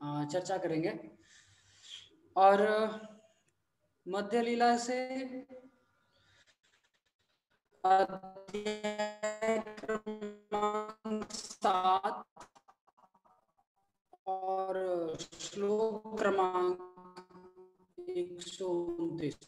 चर्चा करेंगे। और मध्य लीला से अध्याय क्रमांक 7 और श्लोक क्रमांक 129।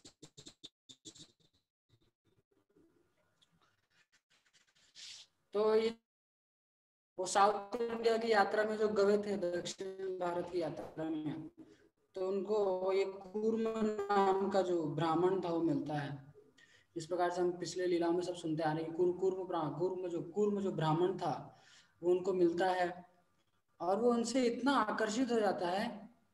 तो ये वो साउथ इंडिया की यात्रा में जो गए थे, दक्षिण भारत की यात्रा में, तो उनको एक कूर्म नाम का जो ब्राह्मण था वो मिलता है। इस प्रकार से हम पिछले लीलाओं में सब सुनते आ रहे हैं। कूर्म जो ब्राह्मण था वो उनको मिलता है और वो उनसे इतना आकर्षित हो जाता है,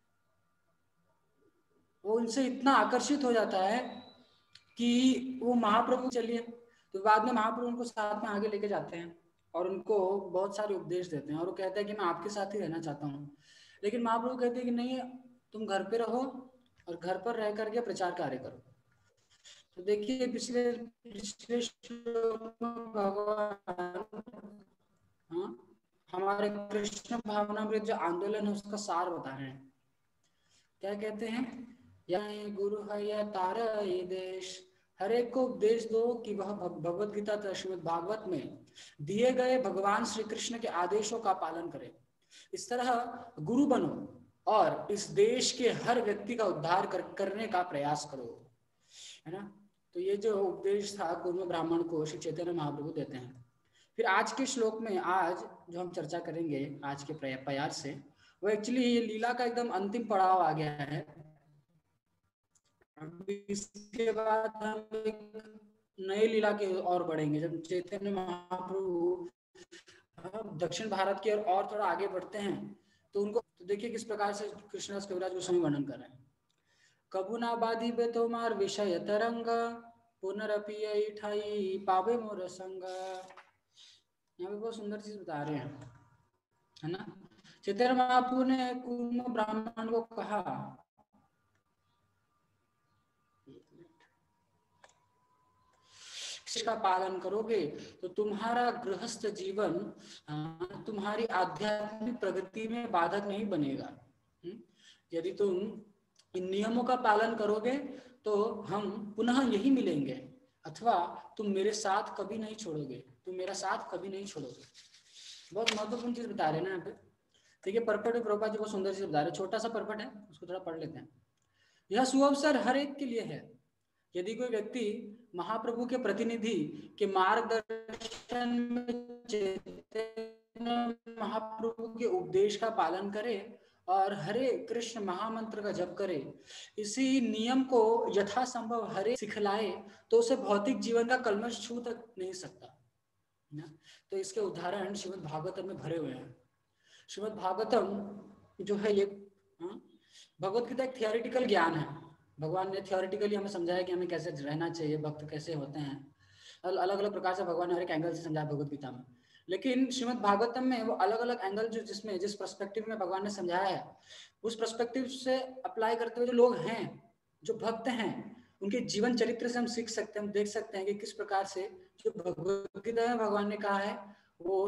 कि वो महाप्रभु चलिए, तो बाद में महाप्रभु उनको साथ में आगे लेके जाते हैं और उनको बहुत सारे उपदेश देते हैं और वो कहते हैं कि मैं आपके साथ ही रहना चाहता हूँ। लेकिन महाप्रभु कहते हैं कि नहीं, तुम घर पे रहो और घर पर रह करके प्रचार कार्य करो। तो देखिए पिछले पिछले श्लोक में भगवान, हाँ, हमारे कृष्ण भावनामृत जो आंदोलन है उसका सार बता रहे हैं। क्या कहते हैं? या गुरु है या तारा ये देश, हर एक को उपदेश दो कि वह भगवत गीता तथा श्रीमद् भागवत में दिए गए भगवान श्री कृष्ण के आदेशों का पालन करे। इस तरह गुरु बनो और इस देश के हर व्यक्ति का उद्धार करने का प्रयास करो, है ना। तो ये जो उपदेश था कूर्म ब्राह्मण को श्री चैतन्य महाप्रभु देते हैं। फिर आज के श्लोक में आज जो हम चर्चा करेंगे आज के प्रयास से, वो एक्चुअली ये लीला का एकदम अंतिम पड़ाव आ गया है। इसके बाद हम एक नई लीला की ओर बढ़ेंगे। जब चैतन्य महाप्रभु दक्षिण भारत की ओर और थोड़ा आगे बढ़ते हैं तो उनको तो देखिए किस प्रकार से कृष्णदास कविराज गोस्वामी वर्णन कर रहे हैं। कबू ना बाधी बे तोमार विषय तरंग, पुनरपि ठाई पावे मोर संग। यहाँ पे बहुत सुंदर चीज बता रहे हैं, है ना। चैतन्य महाप्रभु ने कूर्म ब्राह्मण को कहा, इसका पालन करोगे तो तुम्हारा गृहस्थ जीवन तुम्हारी आध्यात्मिक प्रगति में बाधक नहीं बनेगा। यदि तुम इन नियमों का पालन करोगे तो हम पुनः यही मिलेंगे, अथवा तुम मेरे साथ कभी नहीं छोड़ोगे, तुम मेरा साथ कभी नहीं छोड़ोगे। बहुत महत्वपूर्ण चीज बता रहे हैं ना यहाँ पे। देखिए पर्पट प्रभुपाद जी बहुत सुंदर चीज बता रहे हैं। छोटा सा पर्पट है, उसको थोड़ा पढ़ लेते हैं। यह सुअवसर हर एक के लिए है। यदि कोई व्यक्ति महाप्रभु के प्रतिनिधि के मार्गदर्शन में चैतन्य महाप्रभु के उपदेश का पालन करे और हरे कृष्ण महामंत्र का जप करे, इसी नियम को यथासंभव हरे सिखलाए, तो उसे भौतिक जीवन का कलमश छू तक नहीं सकता ना। तो इसके उदाहरण श्रीमद् भागवतम में भरे हुए हैं। श्रीमद् भागवतम जो है ये भगवत गीता एक थियोरिटिकल ज्ञान है। भगवान ने थियोरिटिकली हमें समझाया कि हमें कैसे रहना चाहिए, भक्त कैसे होते हैं। अलग अलग प्रकार से भगवान ने हर एक एंगल से समझाया भगवत गीता में। लेकिन श्रीमद् भागवतम में वो अलग अलग एंगल जो जिस पर्सपेक्टिव में भगवान ने समझाया है, उस पर्सपेक्टिव से अप्लाई करते हुए जो लोग हैं, जो भक्त हैं, उनके जीवन चरित्र से हम सीख सकते हैं, हम देख सकते हैं कि किस प्रकार से जो भगवत गीता में भगवान ने कहा है वो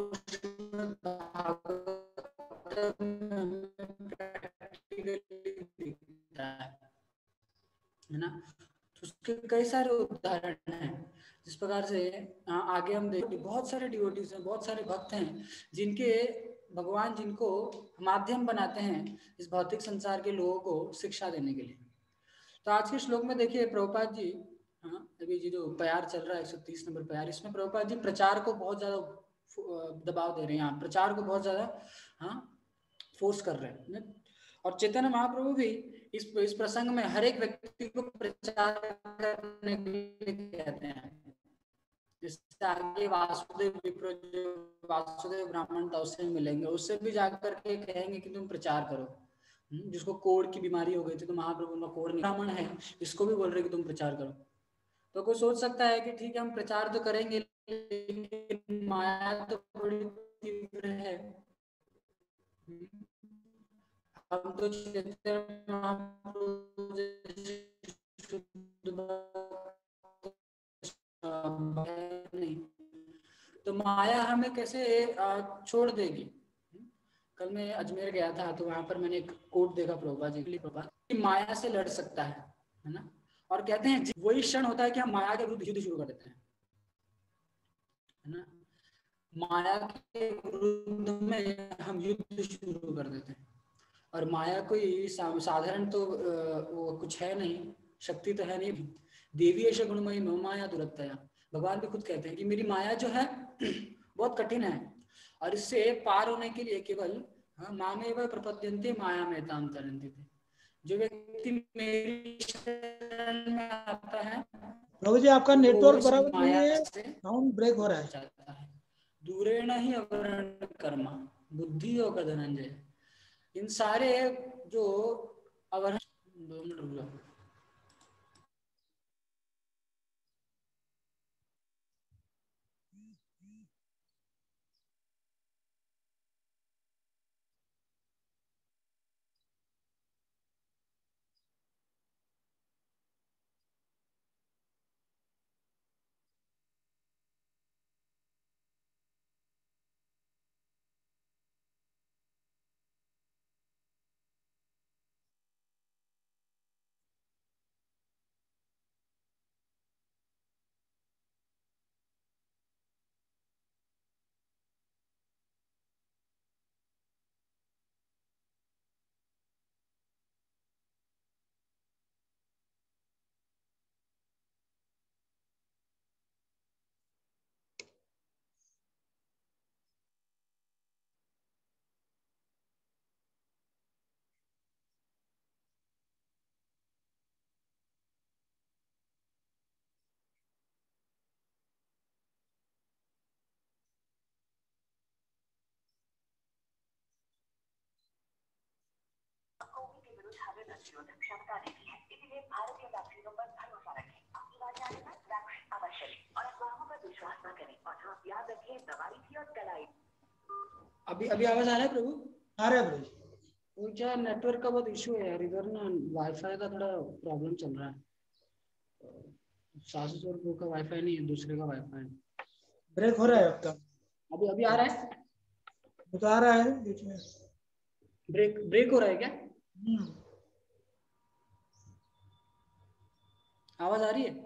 है ना। तो उसके कई सारे उदाहरण हैं। जिस प्रकार से आगे हम देखते बहुत सारे डिवोटीज हैं, बहुत सारे भक्त हैं जिनके भगवान जिनको माध्यम बनाते हैं इस भौतिक संसार के लोगों को शिक्षा देने के लिए। तो आज के श्लोक में देखिए प्रभुपाद जी, अभी जी जो प्यार चल रहा है 130 नंबर प्यार, इसमें प्रभुपाद जी प्रचार को बहुत ज्यादा दबाव दे रहे हैं, यहाँ प्रचार को बहुत ज्यादा फोर्स कर रहे हैं। और चैतन्य महाप्रभु भी इस प्रसंग में हर एक व्यक्ति को प्रचार करने के लिए कहते हैं। जिससे आगे वासुदेव विप्र जो वासुदेव ब्राह्मण था उससे मिलेंगे, उससे भी जाकर के कहेंगे कि तुम प्रचार करो। जिसको कोढ़ की बीमारी हो गई थी तो महाप्रभु उनका कोढ़ ब्राह्मण है, इसको भी बोल रहे कि तुम प्रचार करो। तो कोई सोच सकता है कि ठीक है हम प्रचार तो करेंगे लेकिन माया तो बड़ी तीव्र है। हम तो नहीं, तो माया हमें कैसे छोड़ देगी। कल कल मैं अजमेर गया था तो वहां पर मैंने एक कोट देखा प्रभुपाद जी कि माया से लड़ सकता है ना, और कहते हैं वही क्षण होता है कि हम माया के विरुद्ध युद्ध शुरू कर देते हैं, है ना, माया के विरुद्ध में हम युद्ध शुरू कर देते हैं। और माया कोई साधारण तो वो कुछ है नहीं, शक्ति तो है नहीं, देवी ऐसे गुणमयी माया दुरत्तया, भगवान भी खुद कहते हैं कि मेरी माया जो है बहुत कठिन है, और इससे पार होने के लिए केवल मामेव प्रपद्यन्ते माया में ताम तरन्ति, जो व्यक्ति मेरी शरण में आता है। प्रभु जी आपका नेटवर्क बराबर नहीं है, साउंड ब्रेक हो रहा है। दूरेण ही अवरण कर्मा बुद्धि होगा धनंजय, इन सारे जो अवरण, 2 मिनट रुक जाओ। प्रतिरोधक क्षमता नहीं है, इसलिए भारतीय वैक्सीनों पर भरोसा रखें। आपकी बारी आने पर वैक्सीन अवश्य लें और अफवाहों पर विश्वास न करें। और हाँ, याद रखें दवाई थी और कलाई। अभी आवाज आ रहा है प्रभु? आ रहा है प्रभु। वो क्या नेटवर्क का बहुत इशू है यार, इधर ना वाईफाई का थोड़ा प्रॉब्लम चल रहा है। सासू का वाईफाई नहीं है, दूसरे का वाईफाई है। ब्रेक हो रहा है आपका? अभी आ रहा है? बता रहा है बीच में ब्रेक हो रहा है क्या? आवाज आ रही है?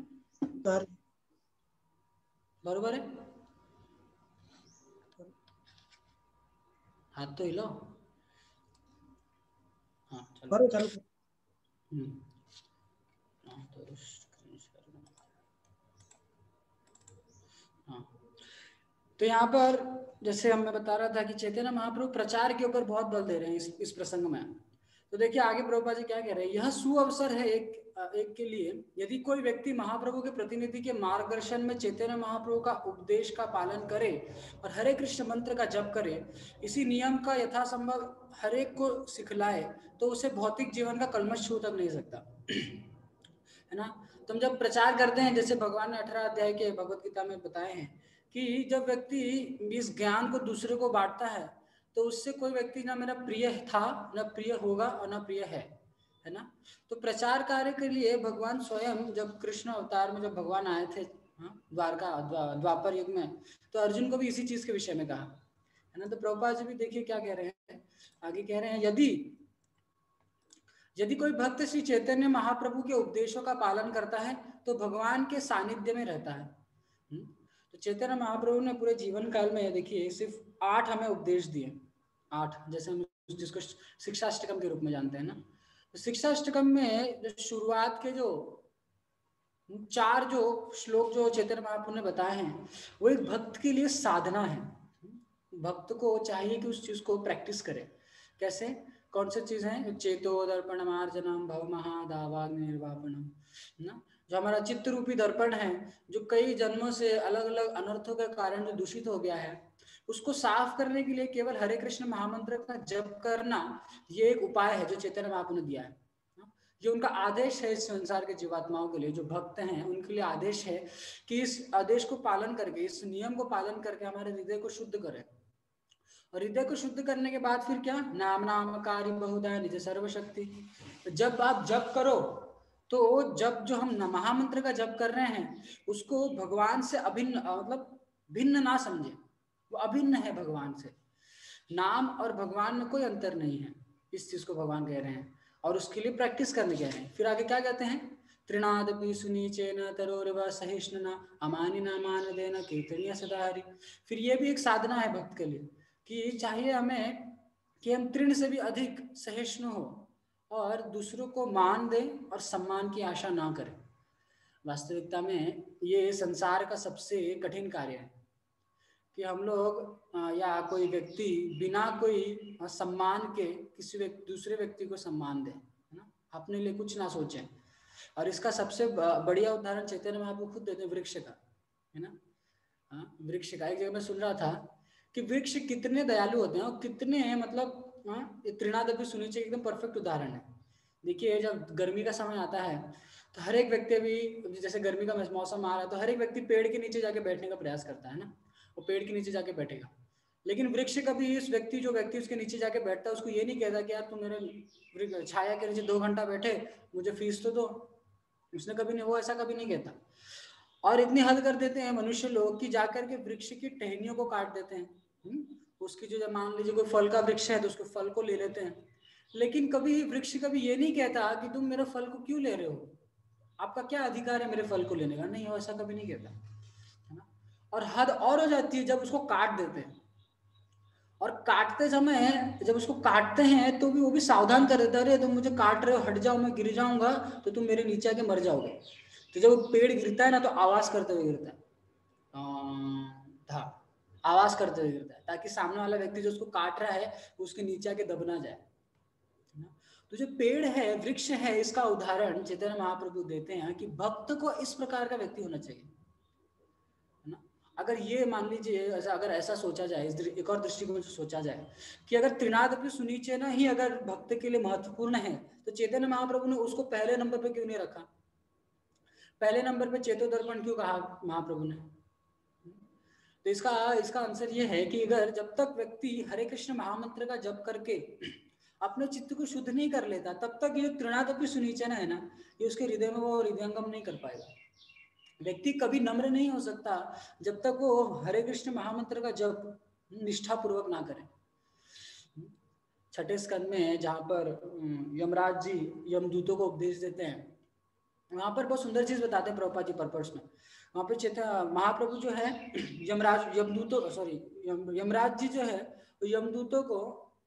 बरोबर है? हाथ तो हिलो। हाँ चलो। तो यहाँ पर जैसे मैं बता रहा था कि चैतन्य महाप्रभु प्रचार के ऊपर बहुत बल दे रहे हैं इस प्रसंग में। तो देखिए आगे प्रभुपाद जी क्या कह रहे हैं, यह सुअवसर है एक के लिए, यदि कोई व्यक्ति महाप्रभु के प्रतिनिधि के मार्गदर्शन में चैतन्य महाप्रभु का उपदेश का पालन करे और हरे कृष्ण मंत्र का जप करे, इसी नियम का यथासंभव हरेक को सिखलाए, तो उसे भौतिक जीवन का कलमश छू तक नहीं सकता, है ना। तो हम जब प्रचार करते हैं, जैसे भगवान ने 18 अध्याय के भगवत गीता में बताए हैं कि जब व्यक्ति इस ज्ञान को दूसरे को बांटता है तो उससे कोई व्यक्ति ना मेरा प्रिय था, ना प्रिय होगा और ना प्रिय है ना। तो प्रचार कार्य के लिए भगवान स्वयं, जब कृष्ण अवतार में जब भगवान आए थे द्वापर युग में, तो अर्जुन को भी इसी चीज के विषय में कहा, है ना। तो प्रभुपाद जी भी देखिए क्या कह रहे हैं, आगे कह रहे हैं, यदि कोई भक्त श्री चैतन्य महाप्रभु के उपदेशों का पालन करता है तो भगवान के सानिध्य में रहता है। तो चैतन्य महाप्रभु ने पूरे जीवन काल में देखिए सिर्फ 8 हमें उपदेश दिए, 8, जैसे हम जिसको शिक्षाष्टकम के रूप में जानते हैं ना। तो शिक्षाष्टकम में जो शुरुआत के जो 4 जो श्लोक जो चैतन्य महाप्रभु ने बताए हैं, वो एक भक्त के लिए साधना है। भक्त को चाहिए कि उस चीज को प्रैक्टिस करे। कैसे? कौन सी चीज है? चेतो दर्पण मार्जनम भव महादावाग्नि निर्वापणम ना, जो हमारा चित्त रूपी दर्पण है, जो कई जन्मों से अलग अलग अनर्थों के कारण जो दूषित हो गया है, उसको साफ करने के लिए केवल हरे कृष्ण महामंत्र का जप करना, ये एक उपाय है जो चैतन्य महाप्रभु ने दिया है। ये उनका आदेश है इस संसार के जीवात्माओं के लिए, जो भक्त हैं उनके लिए आदेश है कि इस आदेश को पालन करके, इस नियम को पालन करके हमारे हृदय को शुद्ध करें। और हृदय को शुद्ध करने के बाद फिर क्या? नाम कार्य बहुधा निज सर्वशक्ति। तो जब आप जप करो तो जब जो हम महामंत्र का जप कर रहे हैं उसको भगवान से अभिन्न, मतलब भिन्न ना समझे, वो अभिन्न है भगवान से। नाम और भगवान में कोई अंतर नहीं है, इस चीज को भगवान कह रहे हैं और उसके लिए प्रैक्टिस करने कह रहे हैं। फिर आगे क्या कहते हैं, त्रिनादपि सुनीचेन तरोरवा सहिष्णुना अमानिना मानदेन कीर्तनीय सदा हरि। फिर ये भी एक साधना है भक्त के लिए कि चाहिए हमें कि हम तृण से भी अधिक सहिष्णु हो और दूसरों को मान दें और सम्मान की आशा ना करें। वास्तविकता में ये संसार का सबसे कठिन कार्य है कि हम लोग या कोई व्यक्ति बिना कोई सम्मान के किसी दूसरे व्यक्ति को सम्मान दे, है ना, अपने लिए कुछ ना सोचें। और इसका सबसे बढ़िया उदाहरण चैतन्य महाप्रभु खुद देते हैं वृक्ष का, है ना। वृक्ष का एक जगह मैं सुन रहा था कि वृक्ष कितने दयालु होते हैं और कितने मतलब त्रिनादपि सुनीचे एकदम परफेक्ट उदाहरण है। देखिए जब गर्मी का समय आता है तो हर एक व्यक्ति, अभी जैसे गर्मी का मौसम आ रहा है तो हर एक व्यक्ति पेड़ के नीचे जाके बैठने का प्रयास करता है ना, वो पेड़ के नीचे जाके बैठेगा। लेकिन वृक्ष कभी इस व्यक्ति जो व्यक्ति उसके नीचे जाके बैठता है उसको ये नहीं कहता कि यार तुम मेरे छाया के नीचे 2 घंटा बैठे, मुझे फीस तो दो। उसने कभी नहीं, वो ऐसा कभी नहीं कहता। और इतनी हद कर देते हैं मनुष्य लोग कि जाकर के वृक्ष की टहनियों को काट देते हैं। उसकी जो मान लीजिए कोई फल का वृक्ष है तो उसके फल को ले लेते हैं, लेकिन कभी वृक्ष कभी ये नहीं कहता कि तुम मेरे फल को क्यों ले रहे हो, आपका क्या अधिकार है मेरे फल को लेने का। नहीं, वो ऐसा कभी नहीं कहता, है ना। और हद और हो जाती है जब उसको काट देते हैं, और काटते समय जब उसको काटते हैं तो भी वो भी सावधान कर देता है, अरे तुम मुझे काट रहे हो, हट जाओ, मैं गिर जाऊंगा तो तुम मेरे नीचे आके मर जाओगे। तो जब पेड़ गिरता है ना तो आवाज करते हुए गिरता है, आवाज करते हुए गिरता है, ताकि सामने वाला व्यक्ति जो उसको काट रहा है उसके नीचे आके दब ना जाए। तो जो पेड़ है, वृक्ष है, इसका उदाहरण चैतन्य महाप्रभु देते हैं कि भक्त को इस प्रकार का व्यक्ति होना चाहिए, है ना। अगर ये मान लीजिए अगर ऐसा सोचा जाए, एक और दृष्टिकोण से सोचा जाए कि अगर त्रिनादपि सुनीचेन ही अगर भक्त के लिए महत्वपूर्ण है तो चैतन्य महाप्रभु ने उसको पहले नंबर पे क्यों नहीं रखा, पहले नंबर पे चेतो दर्पण क्यों कहा महाप्रभु ने। तो इसका आंसर ये है कि अगर जब तक व्यक्ति हरे कृष्ण महामंत्र का जप करके अपने चित्त को शुद्ध नहीं कर लेता तब तक ये त्रिनादपि सुनीचेन है ना, ये उसके हृदय में वो हृदयंगम नहीं कर पाएगा। व्यक्ति कभी नम्र नहीं हो सकता जब तक वो हरे कृष्ण महामंत्र का जप निष्ठा पूर्वक ना करे। छठे स्कंद में जहाँ पर यमराज जी यमदूतों को उपदेश देते हैं, वहां पर बहुत सुंदर चीज बताते हैं प्रभुपाद जी पर्पस में। वहां पर महाप्रभु जो है यमराज जी जो है यमदूतों को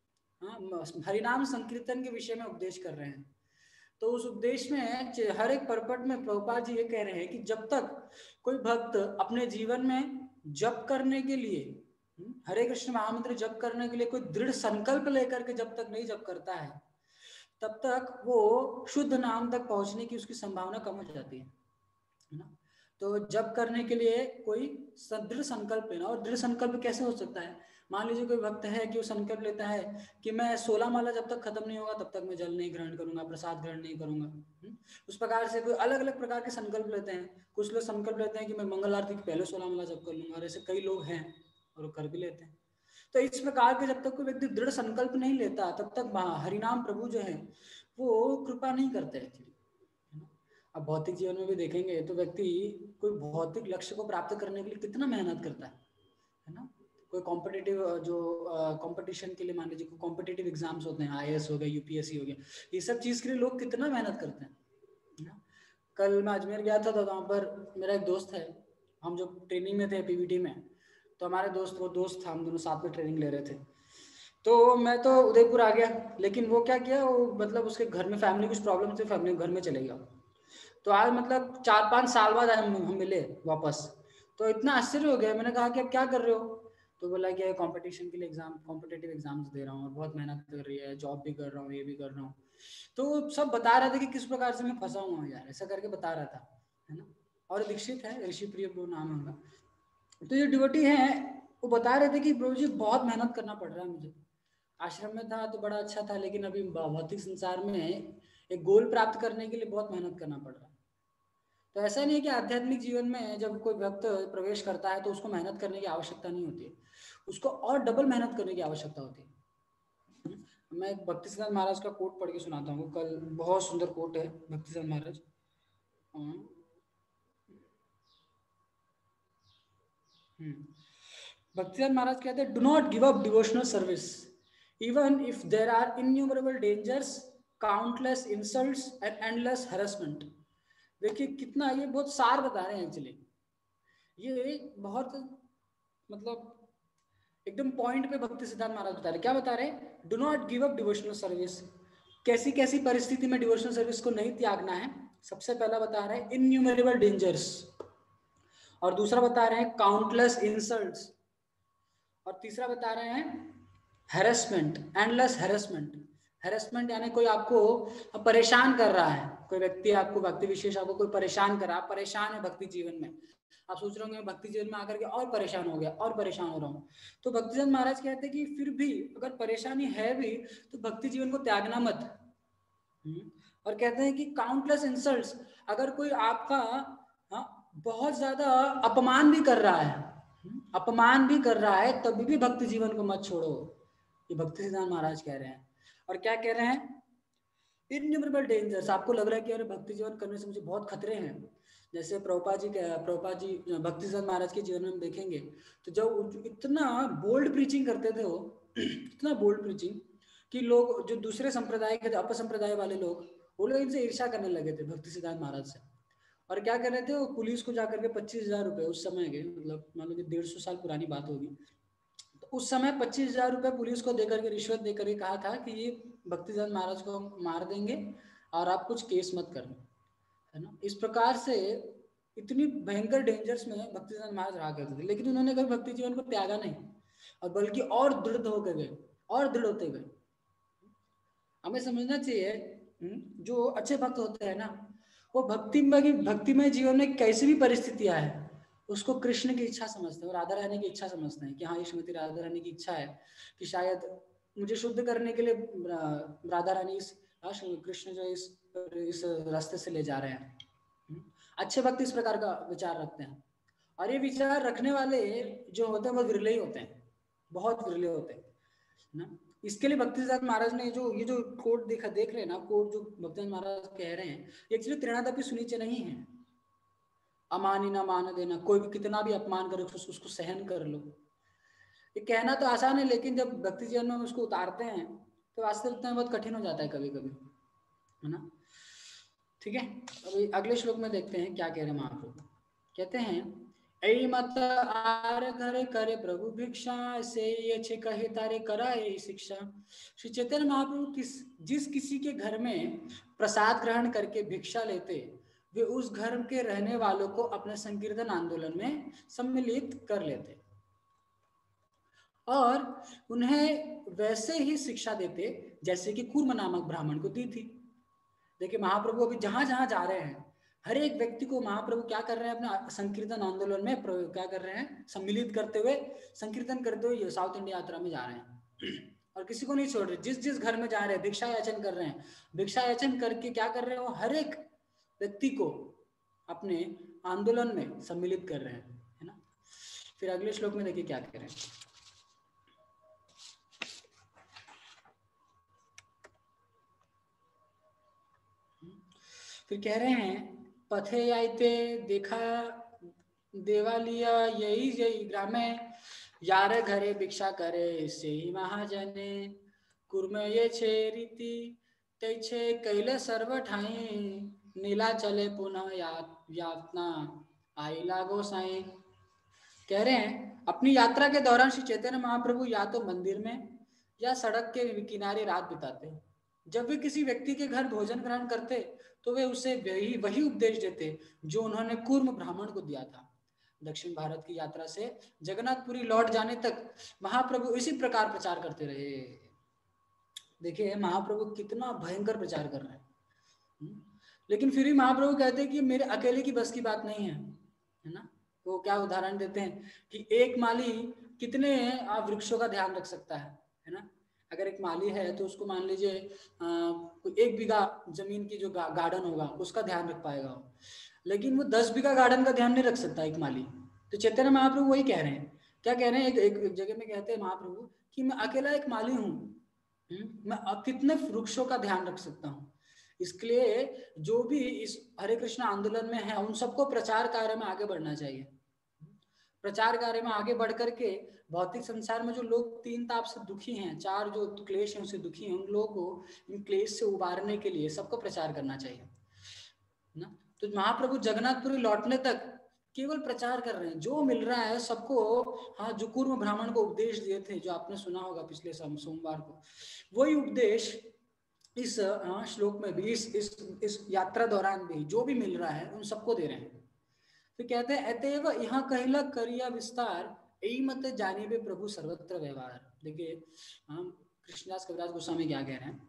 हरिनाम संकीर्तन के विषय में उपदेश कर रहे हैं। तो उस उपदेश में हर एक परपट में प्रभुपाद जी ये कह रहे हैं कि जब तक कोई भक्त अपने जीवन में जप करने के लिए, हरे कृष्ण महामंत्र जप करने के लिए कोई दृढ़ संकल्प लेकर के जब तक नहीं जप करता है तब तक वो शुद्ध नाम तक पहुंचने की उसकी संभावना कम हो जाती है ना। तो जप करने के लिए कोई दृढ़ संकल्प लेना, और दृढ़ संकल्प कैसे हो सकता है, मान लीजिए कोई भक्त है कि वो संकल्प लेता है कि मैं 16 माला जब तक खत्म नहीं होगा तब तक मैं जल नहीं ग्रहण करूंगा, प्रसाद ग्रहण नहीं करूंगा। उस प्रकार से कोई अलग अलग प्रकार के संकल्प लेते हैं। कुछ लोग संकल्प लेते हैं कि मैं मंगल आरती के पहले 16 माला जप कर लूंगा, और ऐसे कई लोग हैं और वो कर भी लेते हैं। तो इस प्रकार के जब तक कोई व्यक्ति दृढ़ संकल्प नहीं लेता तब तक हरिनाम प्रभु जो है वो कृपा नहीं करते एक्चुअली। अब भौतिक जीवन में भी देखेंगे तो व्यक्ति कोई भौतिक लक्ष्य को प्राप्त करने के लिए कितना मेहनत करता है ना। कोई कॉम्पिटिटिव जो कंपटीशन के लिए मान लीजिए कॉम्पिटिटिव एग्जाम्स होते हैं, IAS हो गया, UPSC हो गया, ये सब चीज के लिए लोग कितना मेहनत करते हैं ना। कल मैं अजमेर गया था तो वहाँ पर मेरा एक दोस्त है, हम जो ट्रेनिंग में थे PVT में, तो हमारे दोस्त था, हम दोनों साथ में ट्रेनिंग ले रहे थे। तो मैं तो उदयपुर आ गया, लेकिन वो क्या किया, वो मतलब उसके घर में फैमिली कुछ प्रॉब्लम थी, फैमिली घर में चले गया। तो आज मतलब 4-5 साल बाद हम मिले वापस, तो इतना आश्चर्य हो गया। मैंने कहा कि अब क्या कर रहे हो, तो बोला कि कंपटीशन के लिए कॉम्पिटिटिव एग्जाम्स दे रहा हूँ और बहुत मेहनत कर रही है, जॉब भी कर रहा हूँ, ये भी कर रहा हूँ। तो सब बता रहा था कि किस प्रकार से मैं फंसा हुआ हूँ यार, ऐसा करके बता रहा था, है ना। और दीक्षित है, ऋषि प्रिय प्रभु नाम है उनका। तो ये डिवोटी है, वो बता रहे थे कि प्रभु जी बहुत मेहनत करना पड़ रहा है मुझे। आश्रम में था तो बड़ा अच्छा था, लेकिन अभी भौतिक संसार में एक गोल प्राप्त करने के लिए बहुत मेहनत करना पड़ रहा है। तो ऐसा नहीं है कि आध्यात्मिक जीवन में जब कोई भक्त प्रवेश करता है तो उसको मेहनत करने की आवश्यकता नहीं होती है, उसको और डबल मेहनत करने की आवश्यकता होती है। मैं एक भक्तिसिद्धांत महाराज का कोट पढ़ के सुनाता हूँ कल, बहुत सुंदर कोट है भक्तिसिद्धांत महाराज। भक्तिदास महाराज कहते हैं, do not give up devotional service even if there are innumerable dangers, countless insults and endless harassment. देखिए कितना ये बहुत सार बता रहे हैं एक्चुअली, ये बहुत मतलब एकदम पॉइंट पे भक्ति सिद्धांत महाराज बता रहे। क्या बता रहे हैं? Do not give up devotional service. कैसी कैसी परिस्थिति में डिवोशनल सर्विस को नहीं त्यागना है? सबसे पहला बता रहे हैं इन्यूमरेबल डेंजर्स, और दूसरा बता रहे हैं काउंटलेस इंसल्ट्स, और तीसरा बता रहे हैं हैरेसमेंट, एंडलेस हैरेसमेंट। हैरेसमेंट यानी कोई आपको परेशान कर रहा है, कोई व्यक्ति आपको, व्यक्ति विशेष आपको कोई परेशान कर रहा है, आप परेशान है भक्ति जीवन में, आप सोच रहे होंगे भक्ति जीवन में आकर के और परेशान हो गया और परेशान हो रहा हूँ। तो भक्तिदास महाराज कहते हैं कि फिर भी अगर परेशानी है भी तो भक्ति जीवन को त्यागना मत। और कहते हैं कि काउंटलेस इंसल्ट्स, अगर कोई आपका बहुत ज्यादा अपमान भी कर रहा है, अपमान भी कर रहा है, तभी भी भक्ति जीवन को मत छोड़ो, ये भक्ति सिद्धांत महाराज कह रहे हैं। और क्या कह रहे हैं? Innumerable dangers. आपको लग रहा है कि अरे भक्ति जीवन करने से मुझे बहुत खतरे हैं, जैसे प्रभुपाद जी भक्ति सिद्धांत महाराज के जीवन में हम देखेंगे तो जब इतना बोल्ड प्रीचिंग करते थे वो इतना बोल्ड प्रीचिंग कि लोग जो दूसरे संप्रदाय के अपसंप्रदाय वाले लोग, वो लोग इनसे ईर्ष्या करने लगे थे भक्ति सिद्धांत महाराज से। और क्या कर रहे थे वो? पुलिस को जाकर के 25,000 रुपए, उस समय के मतलब मान लो कि 150 साल पुरानी बात होगी, तो उस समय 25,000 रुपए पुलिस को देकर के, रिश्वत देकर के कहा था कि ये भक्ति सिद्धांत महाराज को मार देंगे और आप कुछ केस मत करना, है ना। इस प्रकार से इतनी भयंकर डेंजर्स में भक्ति सिद्धांत महाराज रहा करते थे, लेकिन उन्होंने कभी भक्ति जीवन को त्यागा नहीं, और बल्कि और दृढ़ होकर गए, और दृढ़ होते गए। हमें समझना चाहिए जो अच्छे भक्त होते हैं ना, वो भक्तिमय जीवन में कैसी भी परिस्थितियां है उसको कृष्ण की इच्छा समझते हैं और राधा रानी की इच्छा समझते हैं कि हाँ, ये श्रीमती राधा रानी की इच्छा है कि शायद मुझे शुद्ध करने के लिए राधा रानी कृष्ण जो इस रास्ते से ले जा रहे हैं। अच्छे भक्त इस प्रकार का विचार रखते हैं, और ये विचार रखने वाले जो होते हैं वो विरले ही होते हैं, बहुत विरले होते हैं ना। इसके लिए भक्ति सिद्धांत महाराज ने ये जो कोट देख रहे हैं ना, कोट जो भक्ति सिद्धांत महाराज कह रहे हैं, एक्चुअली त्रिणादपि सुनीचे नहीं है। अमानी ना मान देना, कोई भी कितना भी अपमान करे उसको सहन कर लो, ये कहना तो आसान है, लेकिन जब भक्ति जीवन में उसको उतारते हैं तो वास्तविकता में बहुत कठिन हो जाता है कभी कभी, है ना। ठीक है, अभी अगले श्लोक में देखते हैं क्या कह रहे हैं महाप्रभु। कहते हैं, ऐ मत आर घर करे प्रभु भिक्षा, से ये कहे तारे कराए शिक्षा। श्री चैतन्य महाप्रभु जिस किसी के घर में प्रसाद ग्रहण करके भिक्षा लेते, वे उस घर के रहने वालों को अपने संकीर्तन आंदोलन में सम्मिलित कर लेते और उन्हें वैसे ही शिक्षा देते जैसे कि कूर्म नामक ब्राह्मण को दी थी। देखिए महाप्रभु अभी जहां जहां जा रहे हैं, हर एक व्यक्ति को महाप्रभु क्या कर रहे हैं? अपना संकीर्तन आंदोलन में क्या कर रहे हैं? सम्मिलित करते हुए, संकीर्तन करते हुए साउथ इंडिया यात्रा में जा रहे हैं और किसी को नहीं छोड़ रहे। जिस जिस घर में जा रहे हैं भिक्षा याचन कर रहे हैं, भिक्षा याचन करके क्या कर रहे हैं? वो हर एक व्यक्ति को अपने आंदोलन में सम्मिलित कर रहे हैं, है ना। फिर अगले श्लोक में देखिए क्या कह रहे हैं। फिर कह रहे हैं, पथे आयते देखा देवालिया यही ग्रामे, यार घरे भिक्षा करे से ही महाजने, कुर्मे ये छे रीति ते छे कैले सर्व ठाई, नीला चले पुनः यातना आई लागो साई। कह रहे हैं, अपनी यात्रा के दौरान श्री चैतन्य महाप्रभु या तो मंदिर में या सड़क के किनारे रात बिताते। जब वे किसी व्यक्ति के घर भोजन ग्रहण करते तो वे उसे वही उपदेश देते जो उन्होंने कूर्म ब्राह्मण को दिया था। दक्षिण भारत की यात्रा से जगन्नाथपुरी लौट जाने तक महाप्रभु इसी प्रकार प्रचार करते रहे। देखिए महाप्रभु कितना भयंकर प्रचार कर रहे हैं, लेकिन फिर भी महाप्रभु कहते हैं कि मेरे अकेले की बस की बात नहीं है, है ना। वो क्या उदाहरण देते हैं कि एक माली कितने वृक्षों का ध्यान रख सकता है ना। अगर एक माली है तो उसको मान लीजिए 1 बीघा जमीन की जो गार्डन होगा उसका ध्यान रख पाएगा, लेकिन वो 10 बीघा गार्डन का ध्यान नहीं रख सकता एक माली। तो चैतन्य महाप्रभु वही कह रहे हैं। क्या कह रहे हैं? एक जगह में कहते हैं महाप्रभु कि मैं अकेला एक माली हूँ, मैं कितने वृक्षों का ध्यान रख सकता हूँ। इसके लिए जो भी इस हरे कृष्ण आंदोलन में है उन सबको प्रचार कार्य में आगे बढ़ना चाहिए। प्रचार कार्य में आगे बढ़ करके भौतिक संसार में जो लोग 3 ताप से दुखी हैं, 4 जो क्लेश हैं उससे दुखी हैं, उन लोगों को इन क्लेश से उबारने के लिए सबको प्रचार करना चाहिए ना। तो महाप्रभु जगन्नाथपुरी लौटने तक केवल प्रचार कर रहे हैं, जो मिल रहा है सबको। हाँ, जो कूर्म ब्राह्मण को उपदेश दिए थे, जो आपने सुना होगा पिछले सोमवार को, वही उपदेश इस श्लोक में भी, इस यात्रा दौरान भी जो भी मिल रहा है उन सबको दे रहे हैं। तो कहते हैं अतएव यहाँ कहला करिया विस्तार, यही मत जाने पे प्रभु सर्वत्र व्यवहार। देखिए हम कृष्णदास कविराज गोस्वामी क्या कह रहे हैं,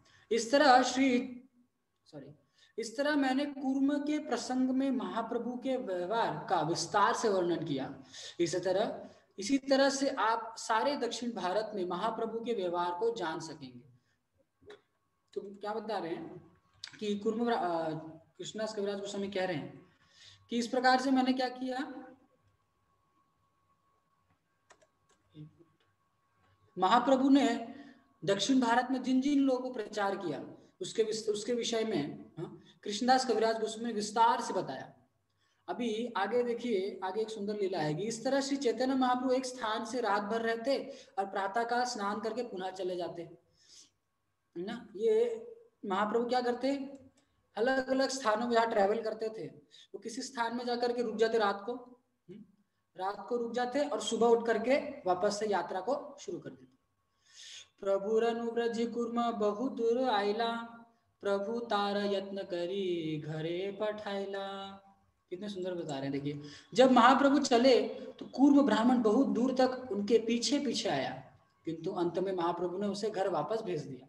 इस तरह मैंने कूर्म के प्रसंग में महाप्रभु के व्यवहार का विस्तार से वर्णन किया, इसी तरह से आप सारे दक्षिण भारत में महाप्रभु के व्यवहार को जान सकेंगे। तो क्या बता रहे हैं कि कृष्णदास कविराज गोस्वामी कह रहे हैं कि इस प्रकार से मैंने क्या किया, महाप्रभु ने दक्षिण भारत में जिन जिन लोगों को प्रचार किया उसके विषय में कृष्णदास कविराज गोस्वामी ने विस्तार से बताया। अभी आगे देखिए, आगे एक सुंदर लीला आएगी। इस तरह श्री चैतन्य महाप्रभु एक स्थान से रात भर रहते और प्रातःकाल स्नान करके पुनः चले जाते ना। ये महाप्रभु क्या करते, अलग अलग स्थानों में जहाँ ट्रैवल करते थे, वो किसी स्थान में जाकर के रुक जाते, रात को रुक जाते और सुबह उठ करके वापस से यात्रा को शुरू कर देते। प्रभु अनुव्रज कुर्मा बहु दूर आयला, प्रभु तार यत्न करी घरे पठाइला। कितने सुंदर बता रहे हैं। देखिए जब महाप्रभु चले तो कूर्म ब्राह्मण बहुत दूर तक उनके पीछे पीछे आया, किंतु अंत में महाप्रभु ने उसे घर वापस भेज दिया।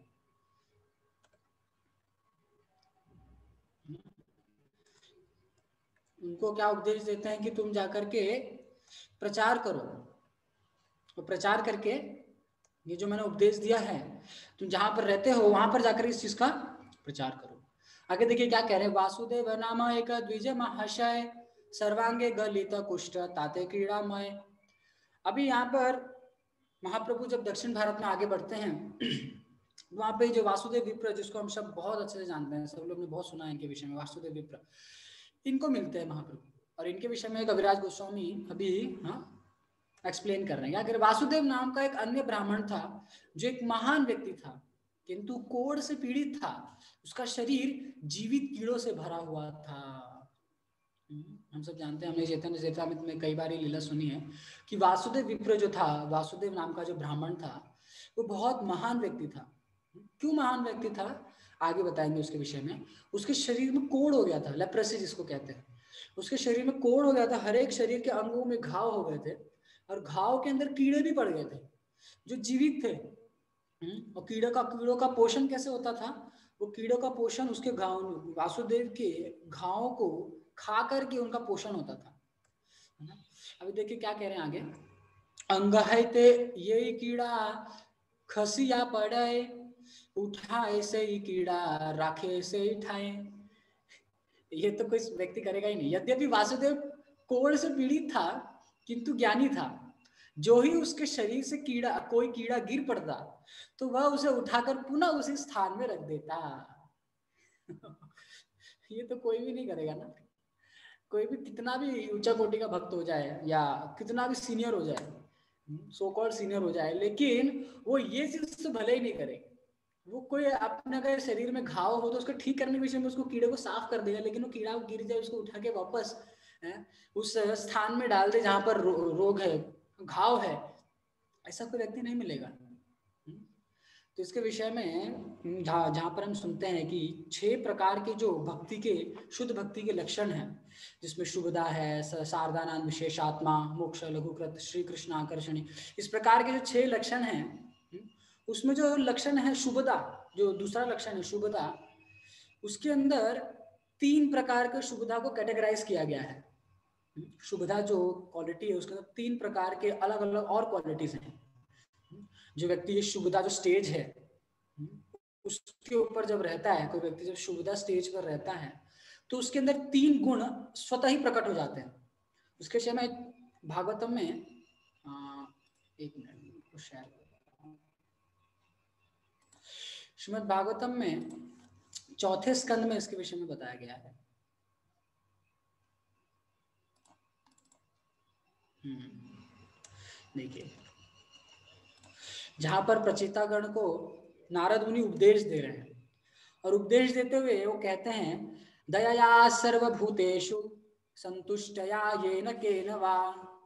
उनको क्या उपदेश देते हैं कि तुम जाकर के प्रचार करो, तो प्रचार करके ये जो मैंने उपदेश दिया है, तुम जहां पर रहते हो वहां पर जाकर इस चीज का प्रचार करो। आगे देखिए क्या कह रहे हैं, वासुदेव नाम एक द्विज महाशय, सर्वांगे गलित कुष्ठ ताते क्रीड़ामय। अभी यहाँ पर महाप्रभु जब दक्षिण भारत में आगे बढ़ते हैं, वहां पे जो वासुदेव विप्र, जिसको हम सब बहुत अच्छे से जानते हैं, सब लोग ने बहुत सुना है इनके विषय में, वासुदेव विप्र, इनको मिलते हैं महाप्रभु, और इनके विषय में कविराज गोस्वामी अभी एक्सप्लेन कर रहे हैं। अगर वासुदेव नाम का एक अन्य ब्राह्मण था जो एक महान व्यक्ति था, किंतु कोढ़ से पीड़ित था, उसका शरीर जीवित कीड़ों से भरा हुआ था। हम सब जानते हैं, हमने चैतन्य चरितामृत में कई बार ये लीला सुनी है कि वासुदेव विप्र जो था, वासुदेव नाम का जो ब्राह्मण था, वो बहुत महान व्यक्ति था। क्यों महान व्यक्ति था आगे बताएंगे उसके विषय में। उसके शरीर में कोढ़ हो गया था, लेप्रेसी जिसको कहते हैं, उसके शरीर में कोढ़ हो गया था, हर एक शरीर के अंगों में घाव हो गए थे, और घाव के अंदर कीड़े भी पड़ गए थे जो जीवित थे। और कीड़ों का पोषण कैसे होता था, वो कीड़ों का पोषण उसके घाव, वासुदेव के घावों को खा करके उनका पोषण होता था। अभी देखिए क्या कह रहे हैं आगे, अंग है ते ये कीड़ा खसिया पड़े, उठाए से ही कीड़ा राखे से ही ठाए। ये तो कोई व्यक्ति करेगा ही नहीं। यद्यपि वासुदेव कोढ़ से पीड़ित था किंतु ज्ञानी था, जो ही उसके शरीर से कोई कीड़ा गिर पड़ता तो वह उसे उठाकर पुनः उसी स्थान में रख देता। ये तो कोई भी नहीं करेगा ना। कोई भी कितना भी ऊंचा कोटि का भक्त हो जाए या कितना भी सीनियर हो जाए, सो कॉल्ड सीनियर हो जाए, लेकिन वो ये चीज तो भले ही नहीं करेगा। वो कोई अपने अगर शरीर में घाव हो तो उसको ठीक करने के विषय में उसको कीड़े को साफ कर देगा, लेकिन वो कीड़ा गिर जाए उसको उठा के वापस उस स्थान में डाल दे जहां पर रोग है, घाव है, ऐसा कोई व्यक्ति नहीं मिलेगा। तो इसके विषय में जहां पर हम सुनते हैं कि 6 प्रकार के जो भक्ति के, शुद्ध भक्ति के लक्षण हैं, जिसमें शुभदा है, शारदानंद, विशेषात्मा, मोक्ष, लघुकृत, श्री कृष्ण आकर्षणी, इस प्रकार के जो 6 लक्षण हैं, उसमें जो लक्षण है शुभदा, जो दूसरा लक्षण है शुभदा, उसके अंदर 3 प्रकार के शुभदा को कैटेगराइज किया गया है। शुभदा जो क्वालिटी है उसके अंदर 3 प्रकार के अलग अलग और क्वालिटीज हैं। जो व्यक्ति ये शुभदा जो स्टेज है उसके ऊपर जब रहता है, कोई व्यक्ति जब शुभदा स्टेज पर रहता है तो उसके अंदर 3 गुण स्वतः ही प्रकट हो जाते हैं। उसके विषय में भागवतम में एक मिनट शेयर, श्रीमद् भागवतम में 4थे स्कंद में इसके विषय में बताया गया है। देखिए जहां पर प्रचेतागण को नारद मुनि उपदेश दे रहे हैं, और उपदेश देते हुए वो कहते हैं दयया सर्वभूतेषु संतुष्टया येन केन वा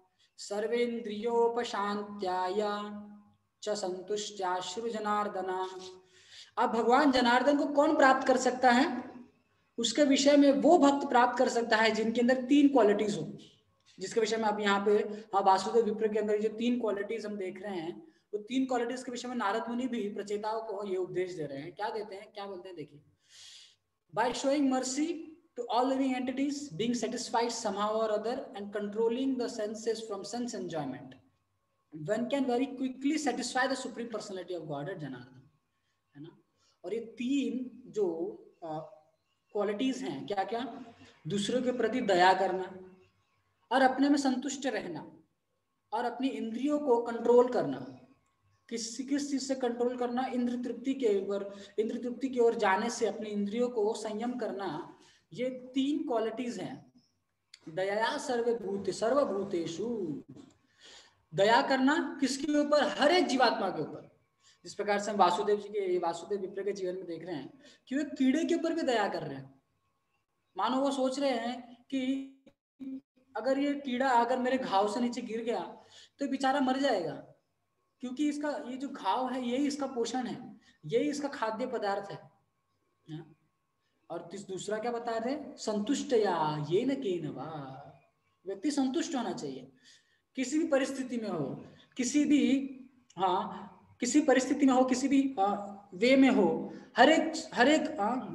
सर्वेन्द्रियोपशांत्याय च संतुष्ट्याश्रु जनार्दना। अब भगवान जनार्दन को कौन प्राप्त कर सकता है? उसके विषय में वो भक्त प्राप्त कर सकता है जिनके अंदर 3 क्वालिटीज हो, जिसके विषय में अब यहाँ पे वासुदेव विप्र के अंदर जो 3 क्वालिटीज हम देख रहे हैं, वो 3 क्वालिटीज के विषय में नारद मुनि भी प्रचेताओं को ये उपदेश दे रहे हैं। क्या देते हैं, क्या बोलते हैं, देखिए। By showing mercy to all living entities, being satisfied somehow or other and controlling the senses from sense enjoyment, one can very quickly satisfy the supreme personality of Godhead Janardhan, है ना। और ये 3 जो क्वालिटीज हैं, क्या क्या? दूसरों के प्रति दया करना, और अपने में संतुष्ट रहना, और अपनी इंद्रियों को कंट्रोल करना। किस चीज से कंट्रोल करना? इंद्र तृप्ति की ओर जाने से अपनी इंद्रियों को संयम करना। ये 3 क्वालिटीज हैं। दया सर्वभूतेषु, दया करना किसके ऊपर? हर एक जीवात्मा के ऊपर। जिस प्रकार से हम वासुदेव विप्र के जीवन में देख रहे हैं कि वे कीड़े के ऊपर भी दया कर रहे हैं। मानो वो सोच रहे हैं कि अगर ये कीड़ा अगर मेरे घाव से नीचे गिर गया तो बेचारा मर जाएगा, क्योंकि इसका ये जो घाव है यही इसका पोषण है, यही इसका खाद्य पदार्थ है। और दूसरा क्या बता रहे? संतुष्ट या ये न के नवा, व्यक्ति संतुष्ट होना चाहिए किसी भी परिस्थिति में हो, किसी परिस्थिति में हो, किसी भी वे में हो, हर एक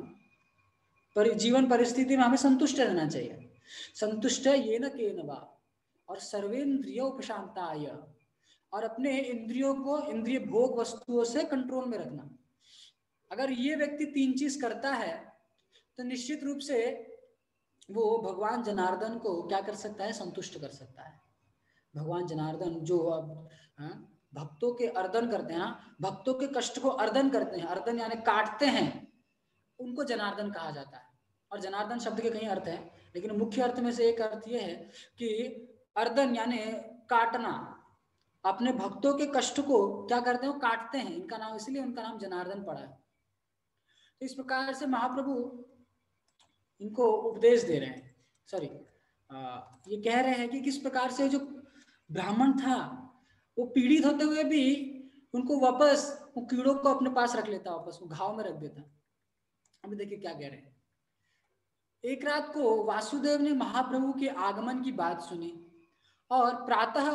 जीवन परिस्थिति में हमें संतुष्ट रहना चाहिए। संतुष्ट ये न के नवा, और सर्वेन्द्रियोपशांताय, और अपने इंद्रियों को इंद्रिय भोग वस्तुओं से कंट्रोल में रखना। अगर ये व्यक्ति 3 चीज करता है तो निश्चित रूप से वो भगवान जनार्दन को क्या कर सकता है? संतुष्ट कर सकता है। भगवान जनार्दन जो अब भक्तों के अर्दन करते हैं, भक्तों के कष्ट को अर्दन करते हैं, अर्दन यानी काटते हैं, उनको जनार्दन कहा जाता है। और जनार्दन शब्द के कई अर्थ हैं, लेकिन मुख्य अर्थ में से एक अर्थ यह है कि अर्दन यानी काटना। अपने भक्तों के कष्ट को क्या करते हैं? काटते हैं। इनका नाम, इसलिए उनका नाम जनार्दन पड़ा है। तो इस प्रकार से महाप्रभु इनको उपदेश दे रहे हैं, ये कह रहे हैं कि किस प्रकार से जो ब्राह्मण था वो पीड़ित होते हुए भी उनको वापस वो कीड़ों को अपने पास रख लेता, वापस वो घाव में रख देता। अभी देखिए क्या कह रहे हैं। एक रात को वासुदेव ने महाप्रभु के आगमन की बात सुनी, और प्रातः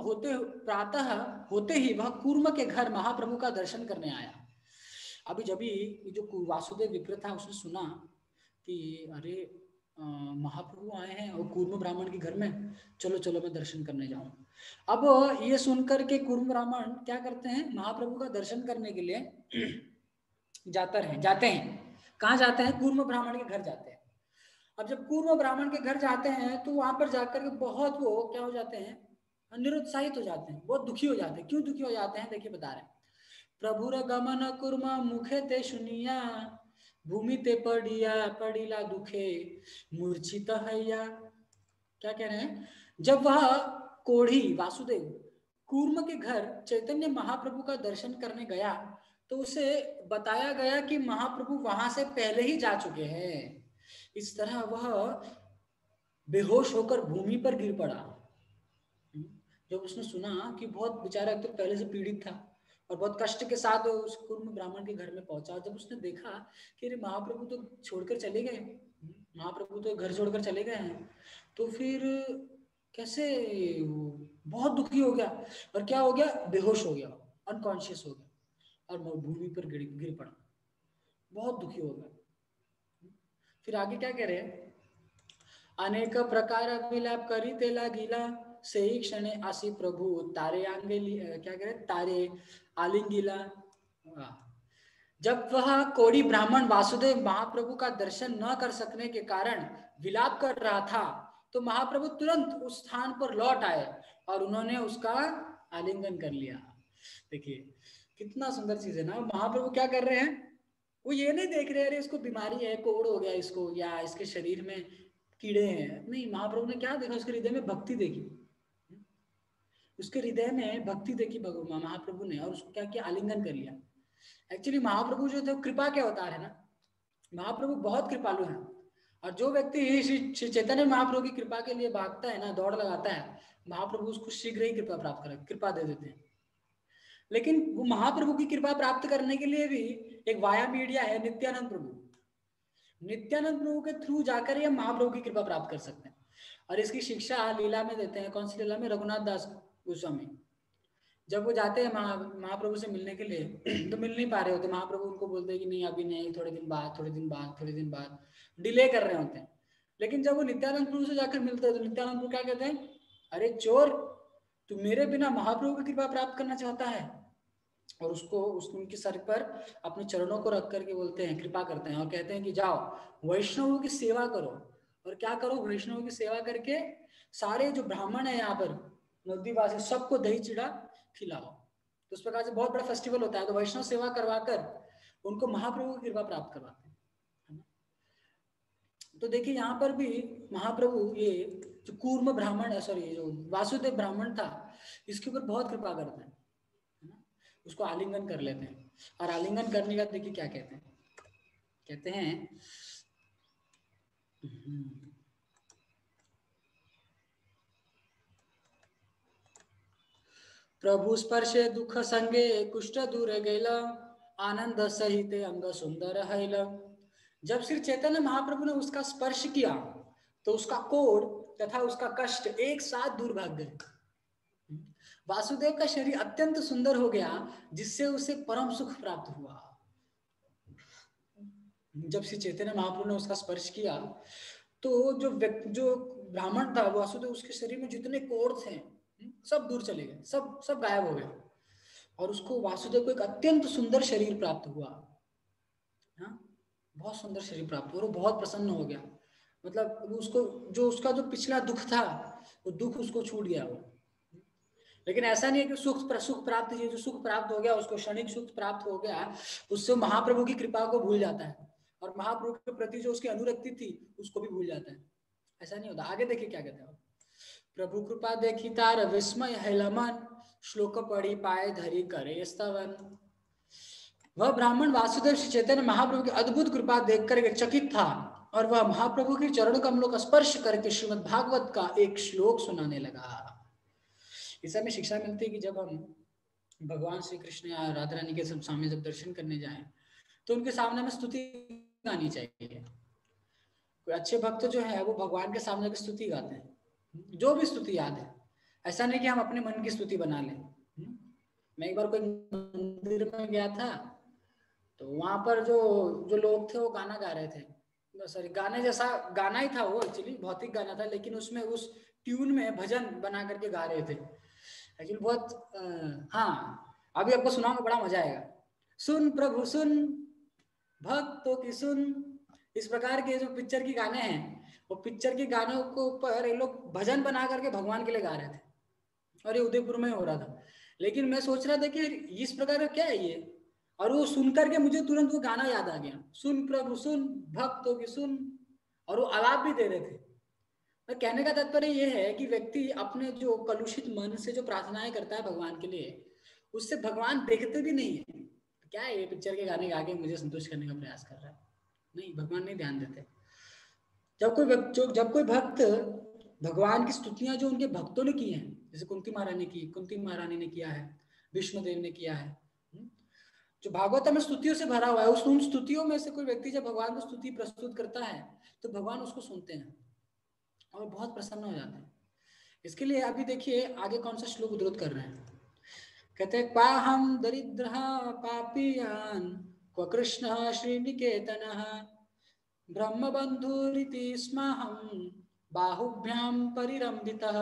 होते ही वह कूर्म के घर महाप्रभु का दर्शन करने आया। अभी जब जो वासुदेव विप्र था उसने सुना कि अरे महाप्रभु आए हैं और कूर्म ब्राह्मण के घर में, चलो मैं दर्शन करने जाऊं। अब ये सुनकर के कूर्म ब्राह्मण क्या करते हैं? महाप्रभु का दर्शन करने के लिए जाते हैं। कहाँ जाते हैं? कूर्म ब्राह्मण के घर जाते हैं। अब जब कूर्म ब्राह्मण के घर जाते हैं तो वहां पर जाकर के बहुत वो क्या हो जाते हैं? निरुत्साहित हो जाते हैं, बहुत दुखी हो जाते हैं। क्यों दुखी हो जाते हैं? देखिए बता रहे हैं। प्रभुर गमन कूर्म मुखे ते सुनिया, भूमि ते पड़ीला दुखे मूर्छित हैया। क्या कह रहे हैं? जब वह कोढ़ी वासुदेव कूर्म के घर चैतन्य महाप्रभु का दर्शन करने गया तो उसे बताया गया कि महाप्रभु वहां से पहले ही जा चुके हैं। इस तरह वह बेहोश होकर भूमि पर गिर पड़ा। जब उसने सुना कि बहुत बेचारा एक तो पहले से पीड़ित था और बहुत कष्ट के साथ उस कूर्म ब्राह्मण के घर में पहुंचा, जब उसने देखा कि अरे महाप्रभु तो छोड़कर चले गए, महाप्रभु तो घर छोड़कर चले गए हैं, तो फिर कैसे? बहुत दुखी हो गया। और क्या हो गया? बेहोश हो गया, अनकॉन्शियस हो गया और भूमि पर गिर पड़ा, बहुत दुखी हो गया। फिर आगे क्या कह रहे हैं? अनेक प्रकार विलाप करी तेला गीला, से ही क्षण आसी प्रभु तारे आंगेली, क्या कह रहे? तारे आलिंगीला। जब वह कोढ़ी ब्राह्मण वासुदेव महाप्रभु का दर्शन न कर सकने के कारण विलाप कर रहा था तो महाप्रभु तुरंत उस स्थान पर लौट आए और उन्होंने उसका आलिंगन कर लिया। देखिए कितना सुंदर चीज है ना। महाप्रभु क्या कर रहे हैं? वो ये नहीं देख रहे अरे इसको बीमारी है, कोढ़ हो गया इसको, या इसके शरीर में कीड़े हैं। नहीं, महाप्रभु ने क्या देखा? उसके हृदय में भक्ति देखी। उसके हृदय में भक्ति देखी भगवान महाप्रभु ने, और उसको क्या किया, आलिंगन कर लिया। एक्चुअली महाप्रभु जो थे कृपा के अवतार है ना, महाप्रभु बहुत कृपालु हैं। और जो व्यक्ति श्री चैतन्य महाप्रभु की कृपा के लिए भागता है ना, दौड़ लगाता है, महाप्रभु उसको शीघ्र ही कृपा प्राप्त कर, कृपा दे देते हैं। लेकिन वो महाप्रभु की कृपा प्राप्त करने के लिए भी एक वाया मीडिया है, नित्यानंद प्रभु। नित्यानंद प्रभु के थ्रू जाकर ही हम महाप्रभु की कृपा प्राप्त कर सकते हैं। और इसकी शिक्षा लीला में देते हैं। कौन सी लीला में? रघुनाथ दास गोस्वामी। जब वो जाते हैं महाप्रभु से मिलने के लिए, तो मिल नहीं पा रहे होते, महाप्रभु उनको बोलते हैं कि नहीं अभी नहीं, थोड़े दिन बाद, थोड़े दिन बाद, थोड़े दिन बाद, डिले कर रहे होते हैं। लेकिन जब वो नित्यानंद प्रभु से जाकर मिलते हैं तो नित्यानंद प्रभु क्या कहते हैं, अरे चोर, तू मेरे बिना महाप्रभु की कृपा प्राप्त करना चाहता है। और उसको उनके सर पर अपने चरणों को रख करके बोलते हैं, कृपा करते हैं और कहते हैं कि जाओ वैष्णवों की सेवा करो। और क्या करो? वैष्णवों की सेवा करके सारे जो ब्राह्मण है यहाँ पर नदीवासी, सबको दही चिड़ा खिलाओ। तो उस प्रकार से बहुत बड़ा फेस्टिवल होता है। तो वैष्णव सेवा करवाकर उनको महाप्रभु की कृपा प्राप्त करवाते हैं। तो देखिए यहाँ पर भी महाप्रभु ये जो कूर्म ब्राह्मण, सॉरी जो वासुदेव ब्राह्मण था, इसके ऊपर बहुत कृपा करते हैं, उसको आलिंगन कर लेते हैं। और आलिंगन करने का देखिए क्या कहते हैं, कहते हैं प्रभु स्पर्शे दुख संगे कुष्ठ दूर गैला, आनंद सहित अंग सुंदर हैला। जब श्री चैतन्य महाप्रभु ने उसका स्पर्श किया तो उसका कोढ़ तथा उसका कष्ट एक साथ दूर भाग गए। वासुदेव का शरीर अत्यंत सुंदर हो गया, जिससे उसे परम सुख प्राप्त हुआ। जब श्री चैतन्य महाप्रभु ने उसका स्पर्श किया तो जो ब्राह्मण था वासुदेव, उसके शरीर में जितने कोढ़ थे सब दूर चले गए, सब गायब हो गए। और उसको वासुदेव को एक अत्यंत सुंदर शरीर प्राप्त हुआ। हाँ, बहुत सुंदर शरीर प्राप्त हुआ और वो बहुत प्रसन्न हो गया। मतलब उसका जो पिछला दुख था, वो दुख उसको छूट गया वो। लेकिन ऐसा नहीं है कि सुख प्राप्त, जो सुख प्राप्त हो गया उसको क्षणिक सुख प्राप्त हो गया, उससे महाप्रभु की कृपा को भूल जाता है और महाप्रभु के प्रति जो उसकी अनुरक्ति थी उसको भी भूल जाता है। ऐसा नहीं होता। आगे देखिए क्या कहते हैं, प्रभु कृपा देखी तार विस्मय हैलमन, श्लोक पढ़ी पाए धरी करे स्तवन। वह ब्राह्मण वासुदेव श्री चैतन्य महाप्रभु की अद्भुत कृपा देखकर चकित था और वह महाप्रभु के चरण कमलों का स्पर्श करके श्रीमद् भागवत का एक श्लोक सुनाने लगा। इस समय शिक्षा मिलती है कि जब हम भगवान श्री कृष्ण या राधा रानी के सामने जब दर्शन करने जाएं तो उनके सामने में स्तुति गानी चाहिए। कोई अच्छे भक्त जो है वो भगवान के सामने की स्तुति गाते हैं, जो भी स्तुति याद है। ऐसा नहीं कि हम अपने मन की स्तुति बना लें। मैं एक बार कोई मंदिर में गया था तो वहां पर जो लोग थे वो गाना गा रहे थे, सॉरी गाने जैसा गाना ही था वो, एक्चुअली भौतिक गाना था, लेकिन उसमें उस ट्यून में भजन बना करके गा रहे थे। एक्चुअली बहुत हाँ, अभी आपको सुनाऊंगा, बड़ा मजा आएगा। सुन प्रभु सुन, भक्तों की सुन, इस प्रकार के जो पिक्चर के गाने हैं, वो पिक्चर के गानों को ऊपर ये लोग भजन बना करके भगवान के लिए गा रहे थे और ये उदयपुर में हो रहा था। लेकिन मैं सोच रहा था कि इस प्रकार का क्या है ये, और वो सुन करके मुझे तुरंत वो गाना याद आ गया, सुन प्रभु सुन, भक्तों की सुन, और वो आलाप भी दे रहे थे। मैं कहने का तात्पर्य ये है कि व्यक्ति अपने जो कलुषित मन से जो प्रार्थनाएं करता है भगवान के लिए, उससे भगवान देखते भी नहीं है। क्या है ये पिक्चर के गाने गा के मुझे संतुष्ट करने का प्रयास कर रहा है, नहीं, भगवान नहीं ध्यान देते। जब कोई भक्त भगवान की स्तुतियां जो उनके भक्तों ने की हैं, जैसे कुंती महारानी ने किया है, विष्णुदेव ने किया है, जो भागवत में स्तुतियों से भरा हुआ है, उन स्तुतियों में से कोई व्यक्ति जब भगवान को स्तुति प्रस्तुत करता है तो भगवान उसको सुनते हैं और बहुत प्रसन्न हो जाते हैं। इसके लिए अभी देखिए आगे कौन सा श्लोक उद्धृत कर रहे हैं। कहते हैं, पाहम दरिद्र पापियान क्व कृष्ण श्रीनिकेतन ब्रह्म बंधुरिति स्महं बाहुभ्याम परिरंभितः।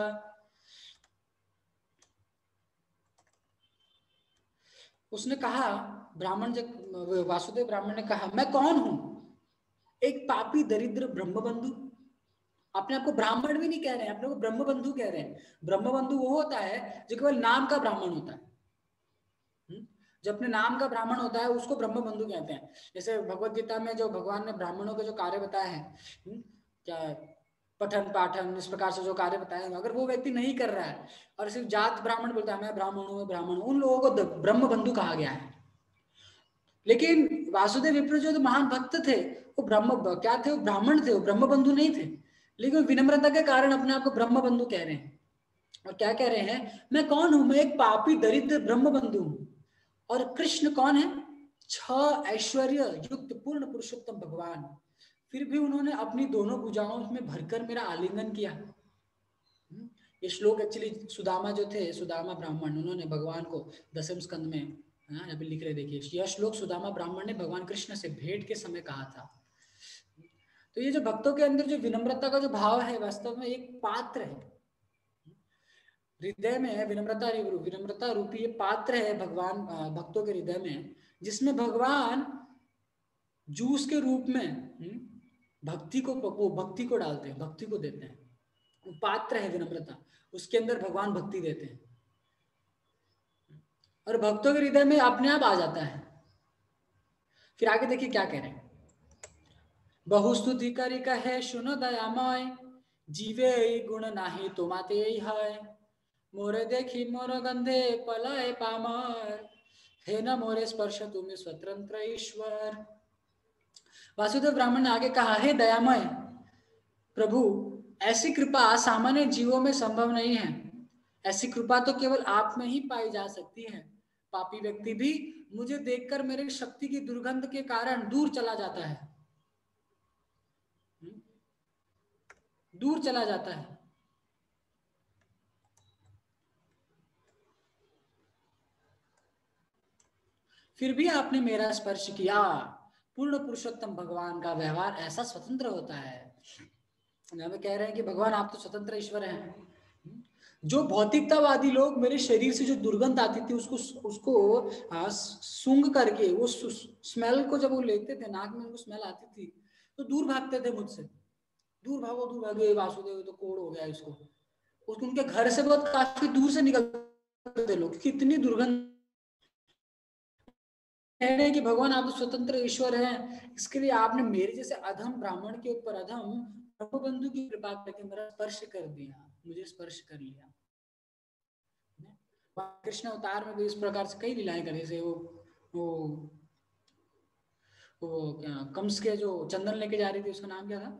उसने कहा, ब्राह्मण जब वासुदेव ब्राह्मण ने कहा, मैं कौन हूं, एक पापी दरिद्र ब्रह्म बंधु। अपने आप को ब्राह्मण भी नहीं कह रहे हैं, अपने को ब्रह्म बंधु कह रहे हैं। ब्रह्म बंधु वो होता है जो केवल नाम का ब्राह्मण होता है। जो अपने नाम का ब्राह्मण होता है उसको ब्रह्म बंधु कहते हैं। जैसे भगवत गीता में जो भगवान ने ब्राह्मणों के जो कार्य बताए हैं, क्या पठन पाठन इस प्रकार से जो कार्य बताए, अगर वो व्यक्ति नहीं कर रहा है और सिर्फ जात ब्राह्मण बोलता है मैं ब्राह्मण हूँ ब्राह्मण हूँ, उन लोगों को ब्रह्म बंधु कहा गया है। लेकिन वासुदेव विप्र जो महान भक्त थे वो ब्रह्म क्या थे, वो ब्राह्मण थे, वो ब्रह्म बंधु नहीं थे, लेकिन विनम्रता के कारण अपने आप को ब्रह्म बंधु कह रहे हैं। और क्या कह रहे हैं, मैं कौन हूं, मैं एक पापी दरिद्र ब्रह्म बंधु हूं। और कृष्ण कौन है, 6 ऐश्वर्य युक्त पूर्ण पुरुषोत्तम भगवान, फिर भी उन्होंने अपनी दोनों भुजाओं में भरकर मेरा आलिंगन किया। ये श्लोक एक्चुअली सुदामा जो थे, सुदामा ब्राह्मण, उन्होंने भगवान को 10वें स्कंद में अभी लिख रहे, देखिए यह श्लोक सुदामा ब्राह्मण ने भगवान कृष्ण से भेंट के समय कहा था। तो ये जो भक्तों के अंदर जो विनम्रता का जो भाव है, वास्तव में एक पात्र है, हृदय में विनम्रता रूपी ये पात्र है भगवान भक्तों के हृदय में, जिसमें भगवान जूस के रूप में भक्ति को डालते हैं, भक्ति को देते हैं। वो पात्र है विनम्रता, उसके अंदर भगवान भक्ति देते हैं और भक्तों के हृदय में अपने आप आ जाता है। फिर आगे देखिए क्या कह रहे हैं, बहुस्तुति करी कहे सुनो दयामय, जीवे गुण नाही तुम्हाते है, मोरे देखी मोर गंधे पलाए पामर, हे न मोरे स्पर्श तुम्हें स्वतंत्र ईश्वर। वासुदेव ब्राह्मण ने आगे कहा, हे दयामय प्रभु, ऐसी कृपा सामान्य जीवों में संभव नहीं है, ऐसी कृपा तो केवल आप में ही पाई जा सकती है। पापी व्यक्ति भी मुझे देखकर मेरे शक्ति की दुर्गंध के कारण दूर चला जाता है, दूर चला जाता है। फिर भी आपने मेरा स्पर्श किया। पूर्ण पुरुषोत्तम भगवान का व्यवहार ऐसा स्वतंत्र होता है। हमें कह रहे हैं कि भगवान आप तो स्वतंत्र ईश्वर हैं। जो भौतिकतावादी लोग मेरे शरीर से जो दुर्गंध आती थी उसको सूंघ करके, वो स्मेल को जब वो लेते थे, नाक में उनको स्मेल आती थी तो दूर भागते थे मुझसे, दूर भागो वासुदेव तो कोड़ हो गया इसको। उनके घर से बहुत काफी दूर से निकलते थे लोग, कितनी दुर्गंध। कह रहे हैं कि भगवान आप तो स्वतंत्र ईश्वर हैं, इसके लिए आपने मेरे जैसे अधम ब्राह्मण के ऊपर अधम बंधु की कृपा करके मेरा स्पर्श कर दिया, मुझे स्पर्श कर लिया। कृष्ण अवतार में भी इस प्रकार से कई लीलाएं करने से वो क्या कंस के जो चंदन लेके जा रही थी, उसका नाम क्या था,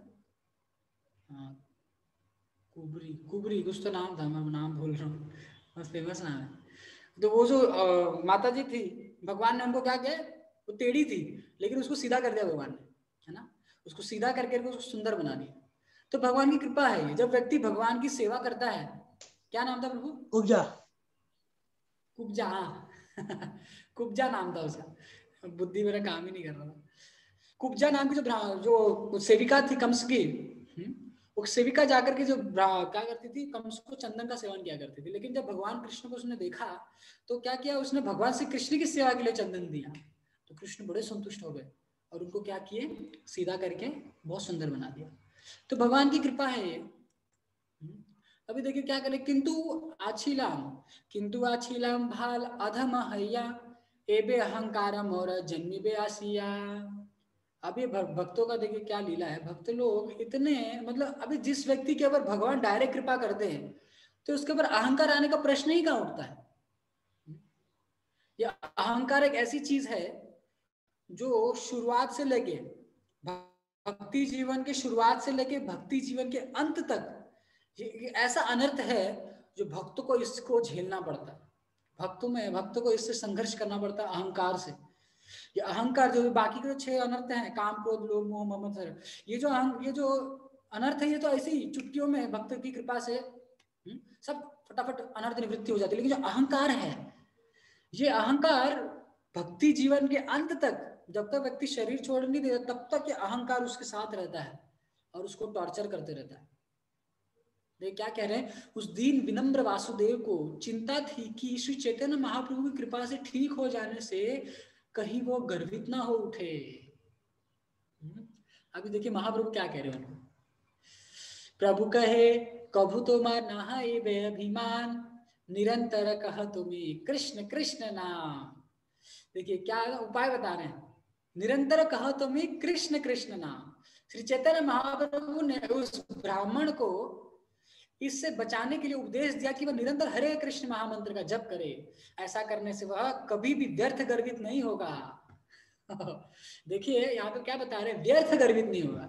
कुबरी कुछ तो नाम था, मैं नाम भूल रहा हूँ, बस फेमस नाम है। तो वो जो माता जी थी, भगवान ने उनको क्या किया, वो टेढ़ी थी लेकिन उसको सीधा कर दिया भगवान ने, है ना, उसको सीधा करके उसको सुंदर बना दिया। तो भगवान की कृपा है ये। जब व्यक्ति भगवान की सेवा करता है, क्या नाम था प्रभु, कुब्जा कुब्जा नाम था उसका, बुद्धि मेरा काम ही नहीं कर रहा था। कुब्जा नाम की जो सेविका थी कंस की, वो सेविका जाकर के जो क्या करती थी, कंस को चंदन का सेवन किया करती थी। लेकिन जब भगवान कृष्ण को उसने देखा तो क्या किया, उसने भगवान से कृष्ण की सेवा के लिए चंदन दिया, तो कृष्ण बड़े संतुष्ट हो गए और उनको क्या किए, सीधा करके बहुत सुंदर बना दिया। तो भगवान की कृपा है ये। अभी देखिए क्या करें, किंतु आछिलाम भाल अधम हैया, एबे अहंकारम और जन्मी बे आसिया। अभी भक्तों का देखिए क्या लीला है, भक्त लोग इतने, मतलब अभी जिस व्यक्ति के ऊपर भगवान डायरेक्ट कृपा करते हैं तो उसके ऊपर अहंकार आने का प्रश्न ही कहाँ उठता है। यह अहंकार एक ऐसी चीज है जो शुरुआत से लेके भक्ति जीवन के शुरुआत से लेके भक्ति जीवन के अंत तक ये ऐसा अनर्थ है जो भक्तों को इसको झेलना पड़ता है। भक्तों को इससे संघर्ष करना पड़ता है, अहंकार से। ये अहंकार जो बाकी के 6 अनर्थ हैं, काम क्रोध लोभ मोह ममत्व, ये जो अनर्थ है, ये तो ऐसे ही चुटकियों में भक्त की कृपा से सब फटाफट अनर्थ निवृत्ति हो जाती है। लेकिन जो अहंकार है, ये अहंकार भक्ति जीवन के अंत तक, जब तक व्यक्ति शरीर छोड़ नहीं देता तब तक ये अहंकार उसके साथ रहता है और उसको टॉर्चर करते रहता है। वे क्या कह रहे हैं, उस दीन विनम्र वासुदेव को चिंता थी कि श्री चैतन्य महाप्रभु की कृपा से ठीक हो जाने से कहीं वो गर्वित ना हो उठे। अभी देखिए महाप्रभु क्या कह रहे हैं उनको, प्रभु कहे कभु तो मार नहाए बे अभिमान, निरंतर कह तुम्हें कृष्ण कृष्ण नाम। देखिए क्या उपाय बता रहे हैं, निरंतर कहो तो मैं कृष्ण कृष्ण नाम। श्री चैतन्य महाप्रभु ने उस ब्राह्मण को इससे बचाने के लिए उपदेश दिया कि वह निरंतर हरे कृष्ण महामंत्र का जप करे। ऐसा करने से वह कभी भी व्यर्थ गर्वित नहीं होगा। देखिए यहाँ पे क्या बता रहे हैं, व्यर्थ गर्वित नहीं होगा।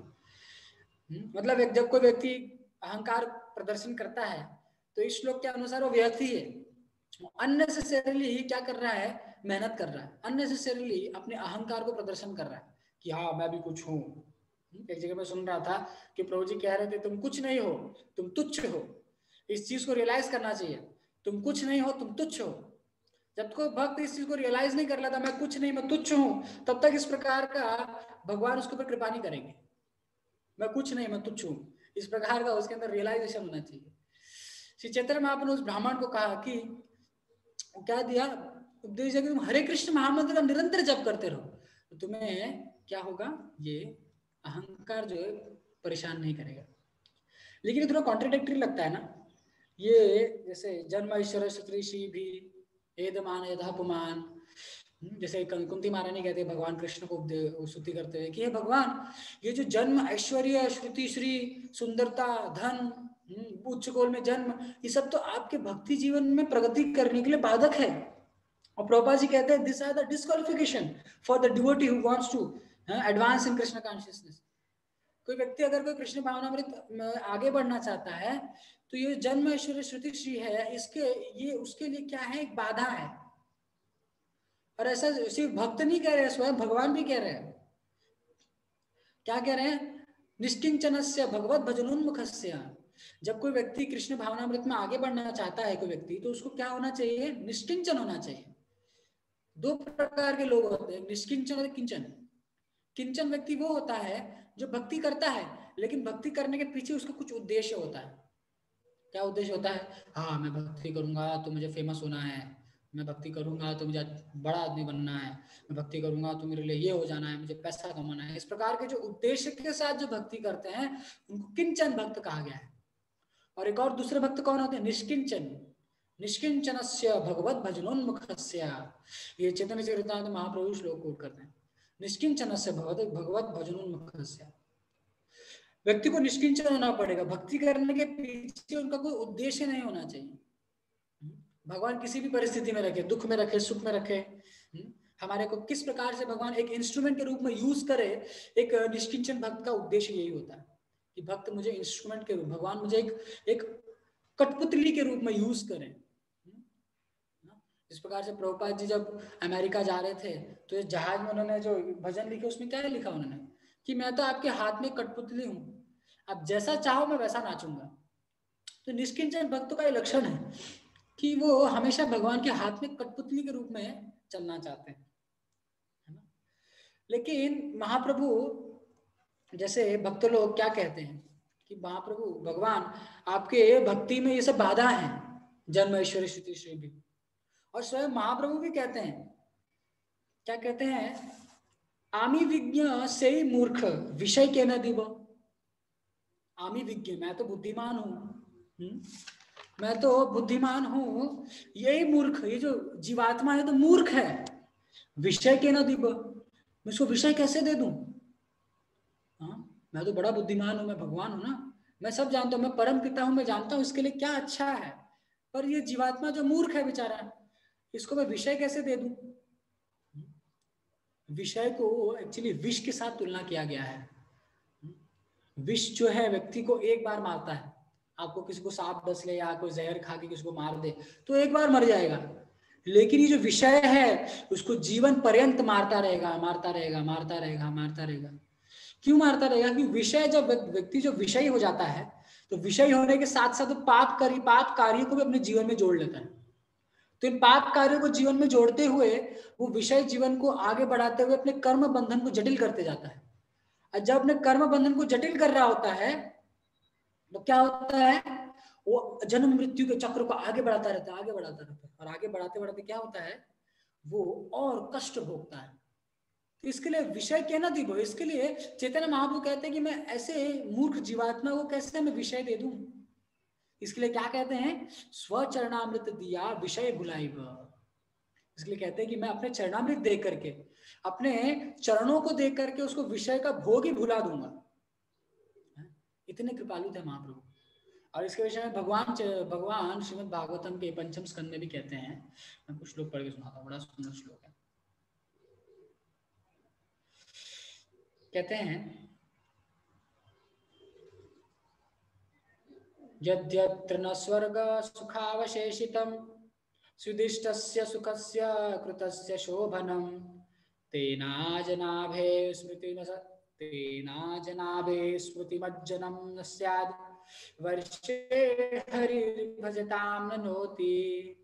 मतलब जब कोई व्यक्ति अहंकार प्रदर्शन करता है तो इस श्लोक के अनुसार वो व्यर्थ ही है। अननेसेसरीली क्या कर रहा है, मेहनत कर रहा है, अननेसेसरीली अपने अहंकार को प्रदर्शन कर रहा है कि हाँ मैं भी कुछ हूँ। एक जगह मैं सुन रहा था कि प्रभु जी कह रहे थे तुम कुछ नहीं हो, तुम तुच्छ हो। इस चीज को रियलाइज करना चाहिए, तुम कुछ नहीं हो, तुम तुच्छ हो। जब कोई भक्त इस चीज को रियलाइज नहीं कर लेता मैं कुछ नहीं, मैं तुच्छ हूँ, तब तक इस प्रकार का भगवान उसके ऊपर कृपा नहीं करेंगे। मैं कुछ नहीं, मैं तुच्छ हूँ, इस प्रकार का उसके अंदर रियलाइजेशन होना चाहिए। श्री चैतन्य महाप्रभु ने उस ब्राह्मण को कहा कि क्या दिया उपदेश दिया कि तुम हरे कृष्ण महामंत्र का निरंतर जप करते रहो तो तुम्हें क्या होगा, ये अहंकार जो है परेशान नहीं करेगा। लेकिन थोड़ा कॉन्ट्राडिक्टरी लगता है ना ये, जैसे जन्म ईश्वर श्री भी एदमान यथापमान, जैसे कुंती महारानी कहते हैं भगवान कृष्ण को स्तुति करते हुए कि हे भगवान ये जो जन्म ऐश्वर्य श्रुति श्री सुंदरता धन उच्च कोल में जन्म, ये सब तो आपके भक्ति जीवन में प्रगति करने के लिए बाधक है। और प्रभुपाद जी कहते हैं this are the disqualification for the devotee who wants to advance in Krishna consciousness. कोई व्यक्ति अगर कोई कृष्ण भावनामृत में आगे बढ़ना चाहता है तो ये जन्म ऐश्वर्य श्रुति श्री है, इसके ये उसके लिए क्या है, एक बाधा है। और ऐसा सिर्फ भक्त नहीं कह रहे हैं, स्वयं भगवान भी कह रहे हैं। क्या कह रहे हैं, निष्किंचनस्य भगवत भजनोन्मुखस्य। जब कोई व्यक्ति कृष्ण भावनामृत में आगे बढ़ना चाहता है कोई व्यक्ति, तो उसको क्या होना चाहिए, निष्किंचन होना चाहिए। दो प्रकार के लोग होते हैं, निष्किंचन और किंचन। किंचन व्यक्ति वो होता है जो भक्ति करता है लेकिन भक्ति करने के पीछे उसका कुछ उद्देश्य होता है। क्या उद्देश्य होता है, हाँ मैं भक्ति करूंगा तो मुझे फेमस होना है, मैं भक्ति करूंगा तो मुझे बड़ा आदमी बनना है, मैं भक्ति करूंगा तो मेरे लिए ये हो जाना है, मुझे पैसा कमाना है। इस प्रकार के जो उद्देश्य के साथ जो भक्ति करते हैं उनको किंचन भक्त कहा गया है। और एक और दूसरे भक्त कौन होते हैं, निष्किंचन। निष्किंचनस्य भगवत भजनोन्मुखस्य, ये चैतन्य चरितामृत महाप्रभु श्लोक कोट करते हैं। निष्किंचनस्य भगवत भजनोन्मुखस्य, व्यक्ति को निष्किंचन होना पड़ेगा। भक्ति करने के पीछे उनका कोई उद्देश्य नहीं होना चाहिए। भगवान किसी भी परिस्थिति में रखे, दुख में रखे, सुख में रखे, हमारे को किस प्रकार से भगवान एक इंस्ट्रूमेंट के रूप में यूज करे, एक निष्किंचन भक्त का उद्देश्य यही होता है कि भक्त मुझे इंस्ट्रूमेंट के रूप, भगवान मुझे एक कठपुतली के रूप में यूज करें। इस प्रकार से प्रभुपाद जी जब अमेरिका जा रहे थे तो इस जहाज में उन्होंने जो भजन लिखे उसमें क्या लिखा उन्होंने कि मैं तो आपके हाथ में कठपुतली हूँ, आप जैसा चाहो मैं वैसा नाचूंगा। तो निष्किंचन भक्त का ये लक्षण है कि वो हमेशा भगवान के हाथ में कठपुतली के रूप में चलना चाहते हैं, है ना। लेकिन महाप्रभु जैसे भक्त लोग क्या कहते हैं कि महाप्रभु भगवान आपके भक्ति में ये सब बाधा है, जन्म ऐश्वर्य श्रुति श्री भी। और स्वयं महाप्रभु भी कहते हैं, क्या कहते हैं, आमी विज्ञ से मूर्ख विषय के न दिव। आमी विज्ञ, मैं तो बुद्धिमान हूं, मैं तो बुद्धिमान हूं, यही मूर्ख, ये जो जीवात्मा है तो मूर्ख है। विषय के न दिव, मैं इसको विषय कैसे दे दूं? मैं तो बड़ा बुद्धिमान हूं, मैं भगवान हूं ना, मैं सब जानता हूं, मैं परम पिता हूं, मैं जानता हूं इसके लिए क्या अच्छा है। पर ये जीवात्मा जो मूर्ख है बेचारा, इसको मैं विषय कैसे दे दूं? विषय को एक्चुअली विष के साथ तुलना किया गया है। विष जो है व्यक्ति को एक बार मारता है। आपको किसी को सांप डस ले या कोई जहर खा के किसी को मार दे तो एक बार मर जाएगा, लेकिन ये जो विषय है उसको जीवन पर्यंत मारता रहेगा, मारता रहेगा, मारता रहेगा, मारता रहेगा। क्यों मारता रहेगा? क्योंकि विषय जब व्यक्ति जो विषय हो जाता है तो विषय होने के साथ साथ पाप कार्यों को भी अपने जीवन में जोड़ लेता है। तो इन पाप कार्यों को जीवन में जोड़ते हुए वो विषय जीवन को आगे बढ़ाते हुए अपने कर्म बंधन को जटिल करते जाता है। और जब अपने कर्म बंधन को जटिल कर रहा होता है तो क्या होता है, वो जन्म मृत्यु के चक्र को आगे बढ़ाता रहता है, आगे बढ़ाता रहता है। और आगे बढ़ाते बढ़ाते क्या होता है, वो और कष्ट भोगता है। तो इसके लिए विषय क्या ना दी, इसके लिए चैतन्य महाप्रभु कहते हैं कि मैं ऐसे मूर्ख जीवात्मा को कैसे मैं विषय दे दूं। इसके लिए क्या कहते हैं, स्वचरणामृत दिया विषय भुलाई। इसके लिए कहते हैं कि मैं अपने चरणामृत दे करके अपने चरणों को देख करके उसको विषय का भोग ही भुला दूंगा। इतने कृपालु थे महाप्रभु। और इसके विषय में भगवान श्रीमद् भागवतम के पंचम स्कंद में भी कहते हैं। मैं कुछ श्लोक पढ़ के सुनाता हूँ, बड़ा सुंदर श्लोक है। कहते हैं यद्यत्र न स्वर्ग सुखावशेषितम् सुदिष्टस्य सुखस्य कृतस्य शोभनम् तेनाजनाभे स्मृतिमज्जनं न स्यात् वर्षे हरिर्भजतां न नोति।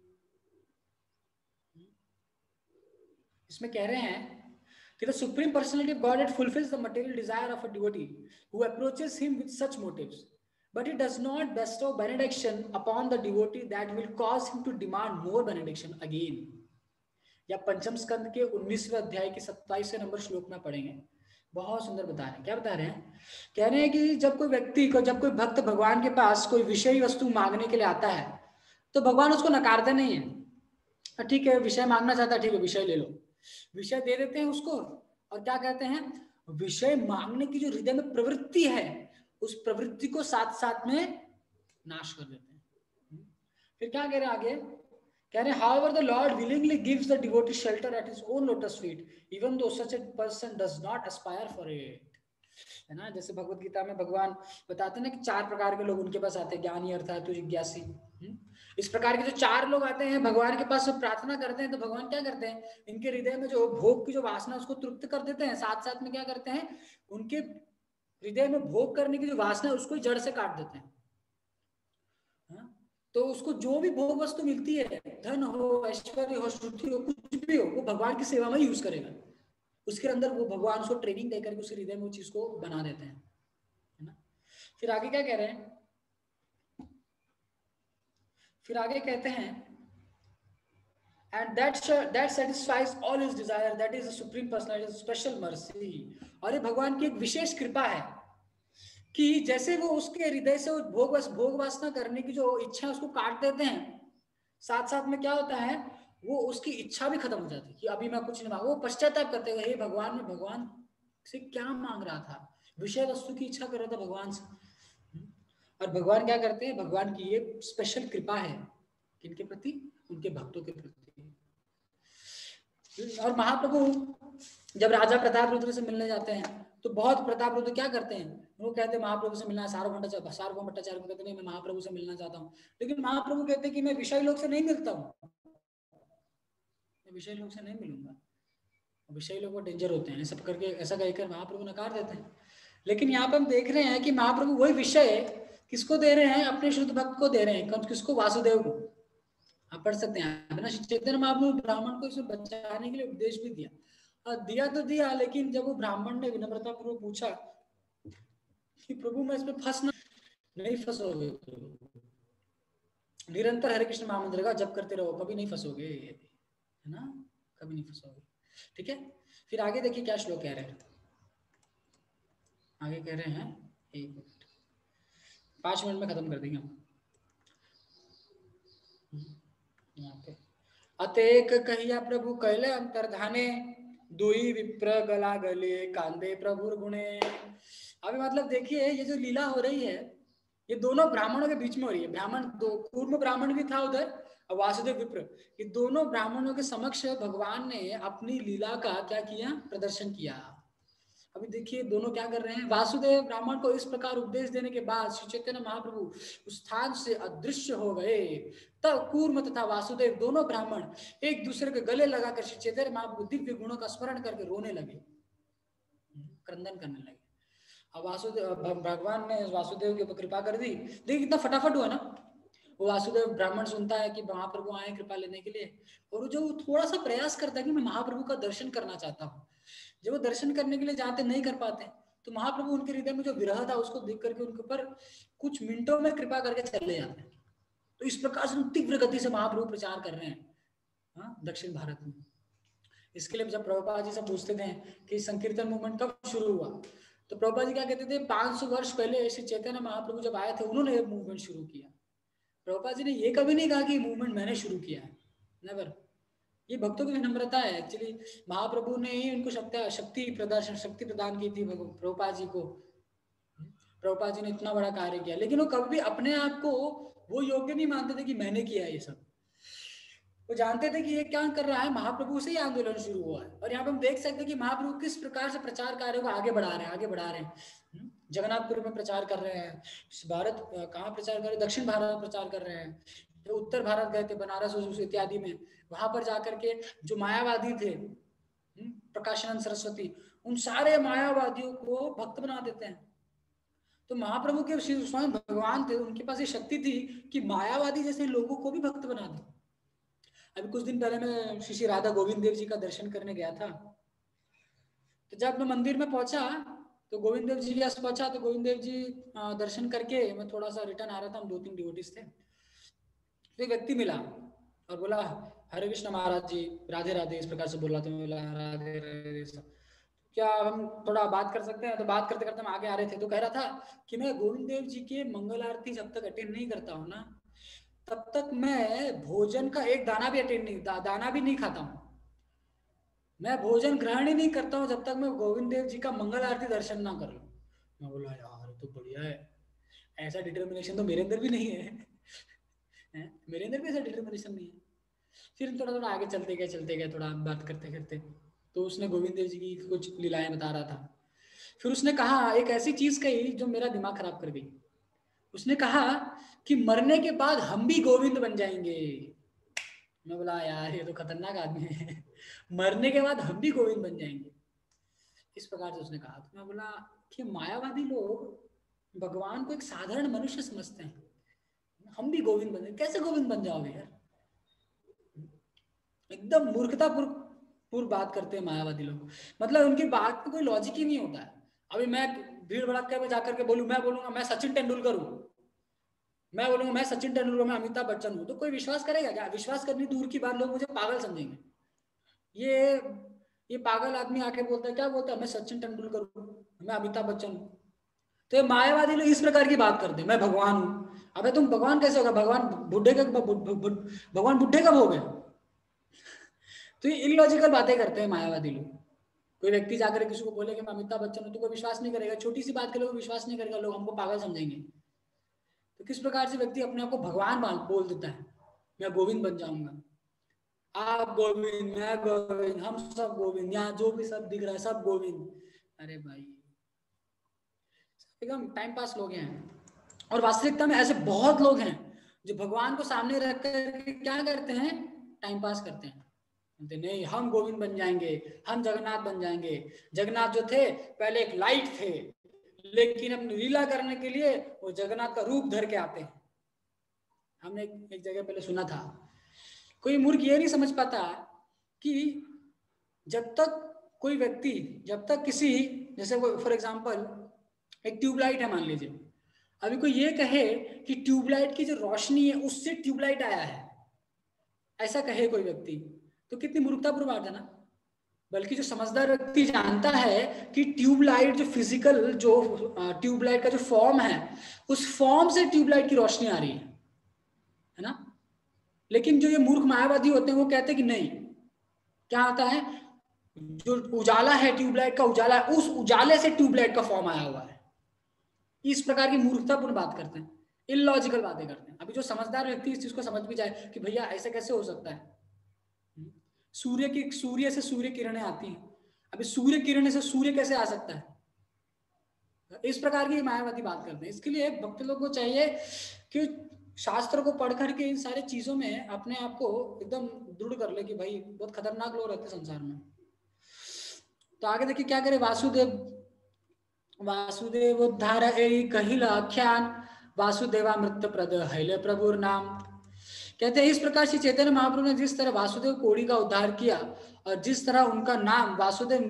इसमें कह रहे हैं कि the supreme personality of Godhead fulfills the material desire of a devotee who approaches him with such motives, but he does not bestow benediction upon the devotee that will cause him to demand more benediction again। या पंचम स्कंद के 19वें अध्याय के 27वें number श्लोक में पढ़ेंगे। बहुत सुंदर बता रहे हैं। क्या बता रहे हैं? कह रहे हैं कि जब कोई व्यक्ति को, जब कोई भक्त भगवान के पास कोई विषय वस्तु मांगने के लिए आता है तो भगवान उसको नकारते नहीं है। ठीक है, विषय मांगना चाहता है, ठीक है विषय ले लो, विषय दे देते हैं उसको। और क्या कहते हैं? विषय मांगने की जो हृदय में प्रवृत्ति है उस प्रवृत्ति को साथ साथ में नाश कर देते हैं। फिर क्या कह रहे हैं आगे? कह रहे हैं however the Lord willingly gives the devotee shelter at his own lotus feet even though such a person does not aspire for it। है ना, जैसे भगवत गीता में भगवान बताते हैं ना कि 4 प्रकार के लोग उनके पास आते हैं, ज्ञानी, अर्थात जिज्ञासी। इस प्रकार के जो 4 लोग आते हैं भगवान के पास, प्रार्थना करते हैं तो भगवान क्या करते हैं? इनके हृदय में जो भोग की जो वासना उसको तृप्त कर देते हैं, साथ साथ में क्या करते हैं? उनके हृदय में भोग करने की जो वासना है उसको जड़ से काट देते हैं। तो उसको जो भी भोग वस्तु मिलती है, धन हो, ऐश्वर्य हो, श्रुति हो, कुछ भी हो, वो भगवान की सेवा में यूज करेगा। उसके अंदर वो भगवान उसको ट्रेनिंग देकर के उसके हृदय में वो चीज को बना देते हैं, है ना। फिर आगे क्या कह रहे हैं? फिर आगे कहते हैं and that satisfies all his desire, that is the supreme personality, special mercy। और ये भगवान की एक विशेष कृपा है कि जैसे वो उसके हृदय से भोग वासना करने की जो इच्छा है उसको काट देते हैं, साथ साथ में क्या होता है? वो उसकी इच्छा भी खत्म हो जाती है कि अभी मैं कुछ नहीं मांगू। वो पश्चाताप करते हुए, हे भगवान, मैं भगवान से क्या मांग रहा था? विषय वस्तु की इच्छा कर रहा था भगवान से। और भगवान क्या करते हैं? भगवान की ये स्पेशल कृपा है किनके प्रति? उनके भक्तों के प्रति। और महाप्रभु जब राजा प्रताप रुद्र से मिलने जाते हैं तो बहुत प्रताप रुद्र क्या करते हैं? वो कहते हैं महाप्रभु से मिलना है। सार्वभौम भट्टाचार्य को कहते हैं मैं महाप्रभु से मिलना चाहता हूँ, लेकिन महाप्रभु कहते हैं कि मैं विषय लोक से नहीं मिलता हूँ, मैं विषय लोक से नहीं मिलूंगा, विषय लोग वो डेंजर होते हैं, सब करके ऐसा कहकर महाप्रभु नकार देते हैं। लेकिन यहाँ पे हम देख रहे हैं कि महाप्रभु वही विषय किसको दे रहे हैं? अपने शुद्ध भक्त को दे रहे हैं। किसको? वासुदेव को। आप पढ़ सकते हैं, चैतन्य महाप्रभु ब्राह्मण को इसमें बचाने के लिए उपदेश भी दिया तो दिया, लेकिन जब वो ब्राह्मण ने विनम्रता पूर्वक पूछा कि प्रभु मैं इसमें नहीं फंसोगे, निरंतर हरे कृष्ण महामंत्र का जप करते रहो, कभी नहीं फंसोगे, है ना, कभी नहीं फंसोगे। ठीक है, फिर आगे देखिए क्या श्लोक कह रहे हैं। आगे कह रहे हैं, 1 मिनट, 5 मिनट में खत्म कर देंगे हम। यहाँ पे अतेक कहिया प्रभु कैले अंतर्धाने दुई विप्र गला गले कांदे प्रभुर गुणे। अभी मतलब देखिए ये जो लीला हो रही है ये दोनों ब्राह्मणों के बीच में हो रही है। ब्राह्मण दो, कूर्म ब्राह्मण भी था उधर और वासुदेव विप्र, ये दोनों ब्राह्मणों के समक्ष भगवान ने अपनी लीला का क्या किया? प्रदर्शन किया। अभी देखिए दोनों क्या कर रहे हैं। वासुदेव ब्राह्मण को इस प्रकार उपदेश देने के बाद श्री चैतन्य महाप्रभु उस स्थान से अदृश्य हो गए। तब कूर्म तथा वासुदेव दोनों ब्राह्मण एक दूसरे के गले लगाकर श्री चैतन्य महाप्रभु दिव्य गुणों का स्मरण करके रोने लगे, क्रंदन करने लगे। अब वासुदेव, भगवान ने वासुदेव के ऊपर कृपा कर दी। देखिए कितना फटाफट हुआ ना। वो वासुदेव ब्राह्मण सुनता है कि महाप्रभु आए कृपा लेने के लिए, और जो थोड़ा सा प्रयास करता है कि मैं महाप्रभु का दर्शन करना चाहता हूँ, जब वो दर्शन करने के लिए जाते नहीं कर पाते, तो महाप्रभु उनके हृदय में जो विरह था उसको देख करके उनके ऊपर कुछ मिनटों में कृपा करके चले जाते हैं। तो इस प्रकार से तीव्र गति से महाप्रभु प्रचार कर रहे हैं दक्षिण भारत में। इसके लिए जब प्रभुपाद जी से पूछते थे कि संकीर्तन मूवमेंट कब शुरू हुआ, तो प्रभुपाद जी क्या कहते थे? 500 वर्ष पहले श्री चैतन्य महाप्रभु जब आए थे उन्होंने ये मूवमेंट शुरू किया। प्रभुपाद जी ने ये कभी नहीं कहा कि मूवमेंट मैंने शुरू किया है, नेवर। ये भक्तों की विनम्रता है। एक्चुअली महाप्रभु ने ही उनको शक्ति प्रदान की थी प्रभुपाद जी को। प्रभुपाद जी ने इतना बड़ा कार्य किया, लेकिन वो कभी भी अपने आप को वो योग्य नहीं मानते थे कि मैंने किया ये सब। वो जानते थे कि ये क्या कर रहा है, महाप्रभु से ही आंदोलन शुरू हुआ है। और यहाँ पे हम देख सकते हैं कि महाप्रभु किस प्रकार से प्रचार कार्यों को आगे बढ़ा रहे हैं। जगन्नाथपुर में प्रचार कर रहे हैं, भारत कहाँ प्रचार कर रहे हैं, दक्षिण भारत में प्रचार कर रहे हैं, जो उत्तर भारत गए थे बनारस इत्यादि में, वहां पर जाकर के जो मायावादी थे प्रकाशानंद सरस्वती, उन सारे मायावादियों को भक्त बना देते हैं। तो महाप्रभु के स्वयं भगवान थे, उनके पास ये शक्ति थी कि मायावादी जैसे लोगों को भी भक्त बना दे। अभी कुछ दिन पहले मैं श्री राधा गोविंद देव जी का दर्शन करने गया था। तो जब मैं मंदिर में पहुंचा तो गोविंद देव जी के पास पहुंचा, तो गोविंद देव जी दर्शन करके मैं थोड़ा सा रिटर्न आ रहा था, हम 2-3 डिवोटीज थे। तो एक व्यक्ति मिला और बोला, हरे कृष्ण महाराज जी, राधे राधे, इस प्रकार से बोला। तो मैं बोला, राधे राधे, क्या हम थोड़ा बात कर सकते हैं? तो बात करते करते हम आगे आ रहे थे। तो कह रहा था कि मैं गोविंद देव जी के मंगल आरती जब तक अटेंड नहीं करता हूँ ना, तब तक मैं भोजन का एक दाना भी दाना भी नहीं खाता हूँ। मैं भोजन ग्रहण ही नहीं करता हूँ जब तक मैं गोविंद देव जी का मंगल आरती दर्शन ना कर लूं। मैं बोला, यार तो बढ़िया है, ऐसा डिटर्मिनेशन तो मेरे अंदर भी नहीं है। मेरे अंदर भी ऐसा डिटर्मिनेशन नहीं है। फिर थोड़ा थोड़ा आगे चलते गए, थोड़ा बात करते करते, तो उसने गोविंद देव जी की कुछ लीलाएं बता रहा था। फिर उसने कहा एक ऐसी चीज कही जो मेरा दिमाग खराब कर गई। उसने कहा कि मरने के बाद हम भी गोविंद बन जाएंगे। मैं बोला, यार ये तो खतरनाक आदमी है। मरने के बाद हम भी गोविंद बन जाएंगे, इस प्रकार से उसने कहा। तो मैं बोला कि मायावादी लोग भगवान को एक साधारण मनुष्य समझते हैं, हम भी गोविंद बन, कैसे गोविंद बन जाओगे यार? एकदम मूर्खतापूर्ण बात करते हैं मायावादी लोग। मतलब उनकी बात में कोई लॉजिक ही नहीं होता है। अभी मैं भीड़ भड़का में जाकर के मैं बोलूंगा मैं सचिन तेंदुलकर हूँ, मैं बोलूंगा मैं सचिन तेंदुलकर, मैं अमिताभ बच्चन हूँ, तो कोई विश्वास करेगा क्या? विश्वास करनी दूर की बात, लोग मुझे पागल समझेंगे। ये पागल आदमी आके बोलता है, क्या बोलता है, मैं सचिन तेंदुलकर हूँ, मैं अमिताभ बच्चन हूँ। तो ये मायावादी लोग इस प्रकार की बात करते हैं, मैं भगवान हूँ। अबे तुम भगवान कैसे होगा? भगवान बुढ़े कब हो गए? तो ये इलॉजिकल बातें करते हैं मायावादी लोग। कोई व्यक्ति जाकर किसी को बोले कि मैं अमिताभ बच्चन हूँ, तो कोई विश्वास नहीं करेगा। छोटी सी बात के लोग विश्वास नहीं करेगा, लोग हमको पागल समझेंगे। तो किस प्रकार से व्यक्ति अपने आप को भगवान बोल देता है, मैं गोविंद बन जाऊंगा, आप गोविंद, मैं गोविंद, हम सब गोविंद, यहाँ जो भी सब दिख रहा है सब गोविंद। अरे भाई, एकदम टाइम पास लोग हैं। और वास्तविकता में ऐसे बहुत लोग हैं जो भगवान को सामने रख कर क्या करते हैं, टाइम पास करते हैं। नहीं, हम गोविंद बन जाएंगे, हम जगन्नाथ बन जाएंगे। जगन्नाथ जो थे पहले एक लाइट थे, लेकिन अब लीला करने के लिए वो जगन्नाथ का रूप धर के आते हैं। हमने एक जगह पहले सुना था, कोई मूर्ख ये नहीं समझ पाता कि जब तक कोई व्यक्ति, जब तक किसी, जैसे फॉर एग्जांपल एक ट्यूबलाइट है मान लीजिए, अभी कोई ये कहे कि ट्यूबलाइट की जो रोशनी है उससे ट्यूबलाइट आया है, ऐसा कहे कोई व्यक्ति, तो कितनी मूर्खतापूर्ण बात है ना। बल्कि जो समझदार व्यक्ति जानता है कि ट्यूबलाइट जो फिजिकल, जो ट्यूबलाइट का जो फॉर्म है, उस फॉर्म से ट्यूबलाइट की रोशनी आ रही है ना। लेकिन जो ये मूर्ख मायावादी होते हैं वो कहते हैं कि नहीं, क्या आता है, जो उजाला है ट्यूबलाइट का उजाला, उस उजाले से ट्यूबलाइट का फॉर्म आया हुआ है। इस प्रकार की मूर्खतापूर्ण बात करते हैं, इलॉजिकल बातें करते हैं। अभी जो समझदार व्यक्ति इस चीज को समझ भी जाए कि भैया ऐसे कैसे हो सकता है, सूर्य से सूर्य किरणें आती हैं, अभी सूर्य किरणें से सूर्य कैसे आ सकता है, इस प्रकार की मायावादी बात करते हैं। इसके लिए भक्त लोग को चाहिए कि शास्त्र को पढ़ करके इन सारी चीजों में अपने आप को एकदम दृढ़ कर ले कि भाई बहुत खतरनाक लोग रहते हैं संसार में। तो आगे देखिए क्या करे, वासुदेव उद्धार कहिल आख्यान, वासुदेवामृत प्रद हैले प्रभुर नाम। कहते हैं इस प्रकार से चैतन्य महाप्रभु ने जिस तरह वासुदेव कोड़ी का उद्धार किया और जिस तरह उनका नाम वासुदेव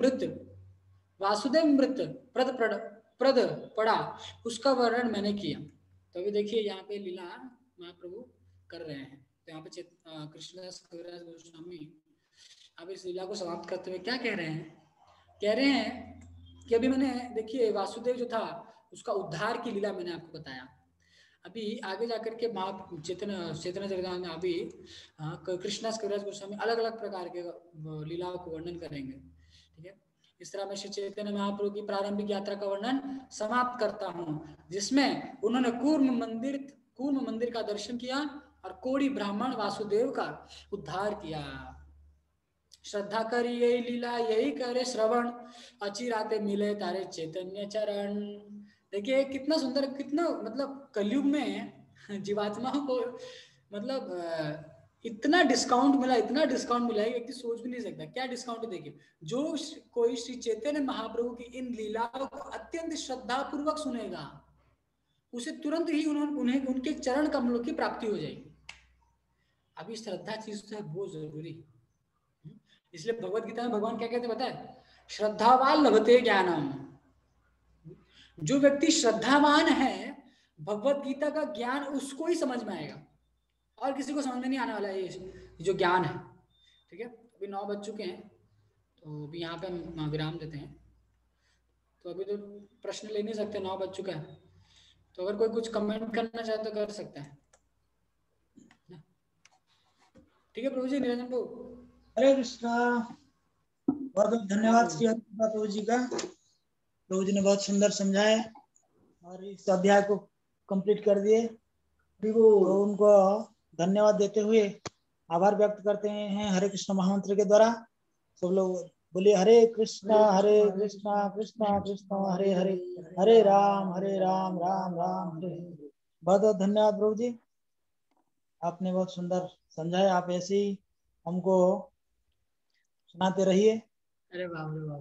मृत प्रद पड़ा, उसका वर्णन मैंने किया। तो अभी देखिए यहाँ पे लीला महाप्रभु कर रहे हैं। तो यहाँ पे कृष्णदास कविराज गोस्वामी अब इस लीला को समाप्त करते हुए क्या कह रहे हैं, कह रहे हैं कि अभी मैंने देखिए वासुदेव जो था उसका उद्धार की लीला मैंने आपको बताया। अभी आगे जाकर के चैतन्य चरितामृत में अभी कृष्णा कविराज गोस्वामी अलग अलग प्रकार के लीलाओं को वर्णन करेंगे। ठीक है, इस तरह मैं श्री चैतन्य महाप्रभु की प्रारंभिक यात्रा का वर्णन समाप्त करता हूँ, जिसमें उन्होंने कूर्म मंदिर का दर्शन किया और कोड़ी ब्राह्मण वासुदेव का उद्धार किया। श्रद्धा करी यही लीला यही करे श्रवण, अचिराते मिले तारे चैतन्य चरण। देखिए कितना सुंदर, कितना मतलब कलयुग में जीवात्माओं को मतलब इतना डिस्काउंट मिला है कि व्यक्ति सोच भी नहीं सकता। क्या डिस्काउंट है देखिए, जो कोई श्री चैतन्य महाप्रभु की इन लीलाओं को अत्यंत श्रद्धा पूर्वक सुनेगा, उसे तुरंत ही उन्हें उनके चरण कमलों की प्राप्ति हो जाएगी। अभी श्रद्धा चीज तो है बहुत जरूरी, इसलिए भगवत गीता में भगवान क्या कहते हैं पता है? श्रद्धावान लभते ज्ञानम। जो व्यक्ति श्रद्धावान है, भगवत गीता का ज्ञान उसको ही समझ में आएगा, और किसी को समझ में नहीं आने वाला है ये जो ज्ञान है। ठीक है, अभी 9 बज चुके हैं, तो अभी यहाँ पे हम विराम देते हैं। तो अभी तो प्रश्न ले नहीं सकते, 9 बज चुका है। तो अगर कोई कुछ कमेंट करना चाहे तो कर सकता है। ठीक है प्रभु जी, निरंजन प्रभु। हरे कृष्णा। बहुत बहुत धन्यवाद श्री प्रभु जी का। प्रभु जी ने बहुत सुंदर समझाया और इस अध्याय को कंप्लीट कर दिए। तो उनको धन्यवाद देते हुए आभार व्यक्त करते हैं हरे कृष्ण महामंत्र के द्वारा। सब लोग बोलिए हरे कृष्णा कृष्णा कृष्णा हरे हरे, हरे राम राम राम हरे हरे। बहुत बहुत धन्यवाद प्रभु जी, आपने बहुत सुंदर समझाया। आप ऐसे ही हमको सुनाते रहिए। अरे बाबू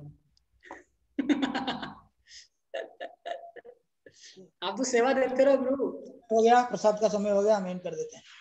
आप तो सेवा देते रहो प्रभु। हो गया, प्रसाद का समय हो गया, हम एंड कर देते हैं।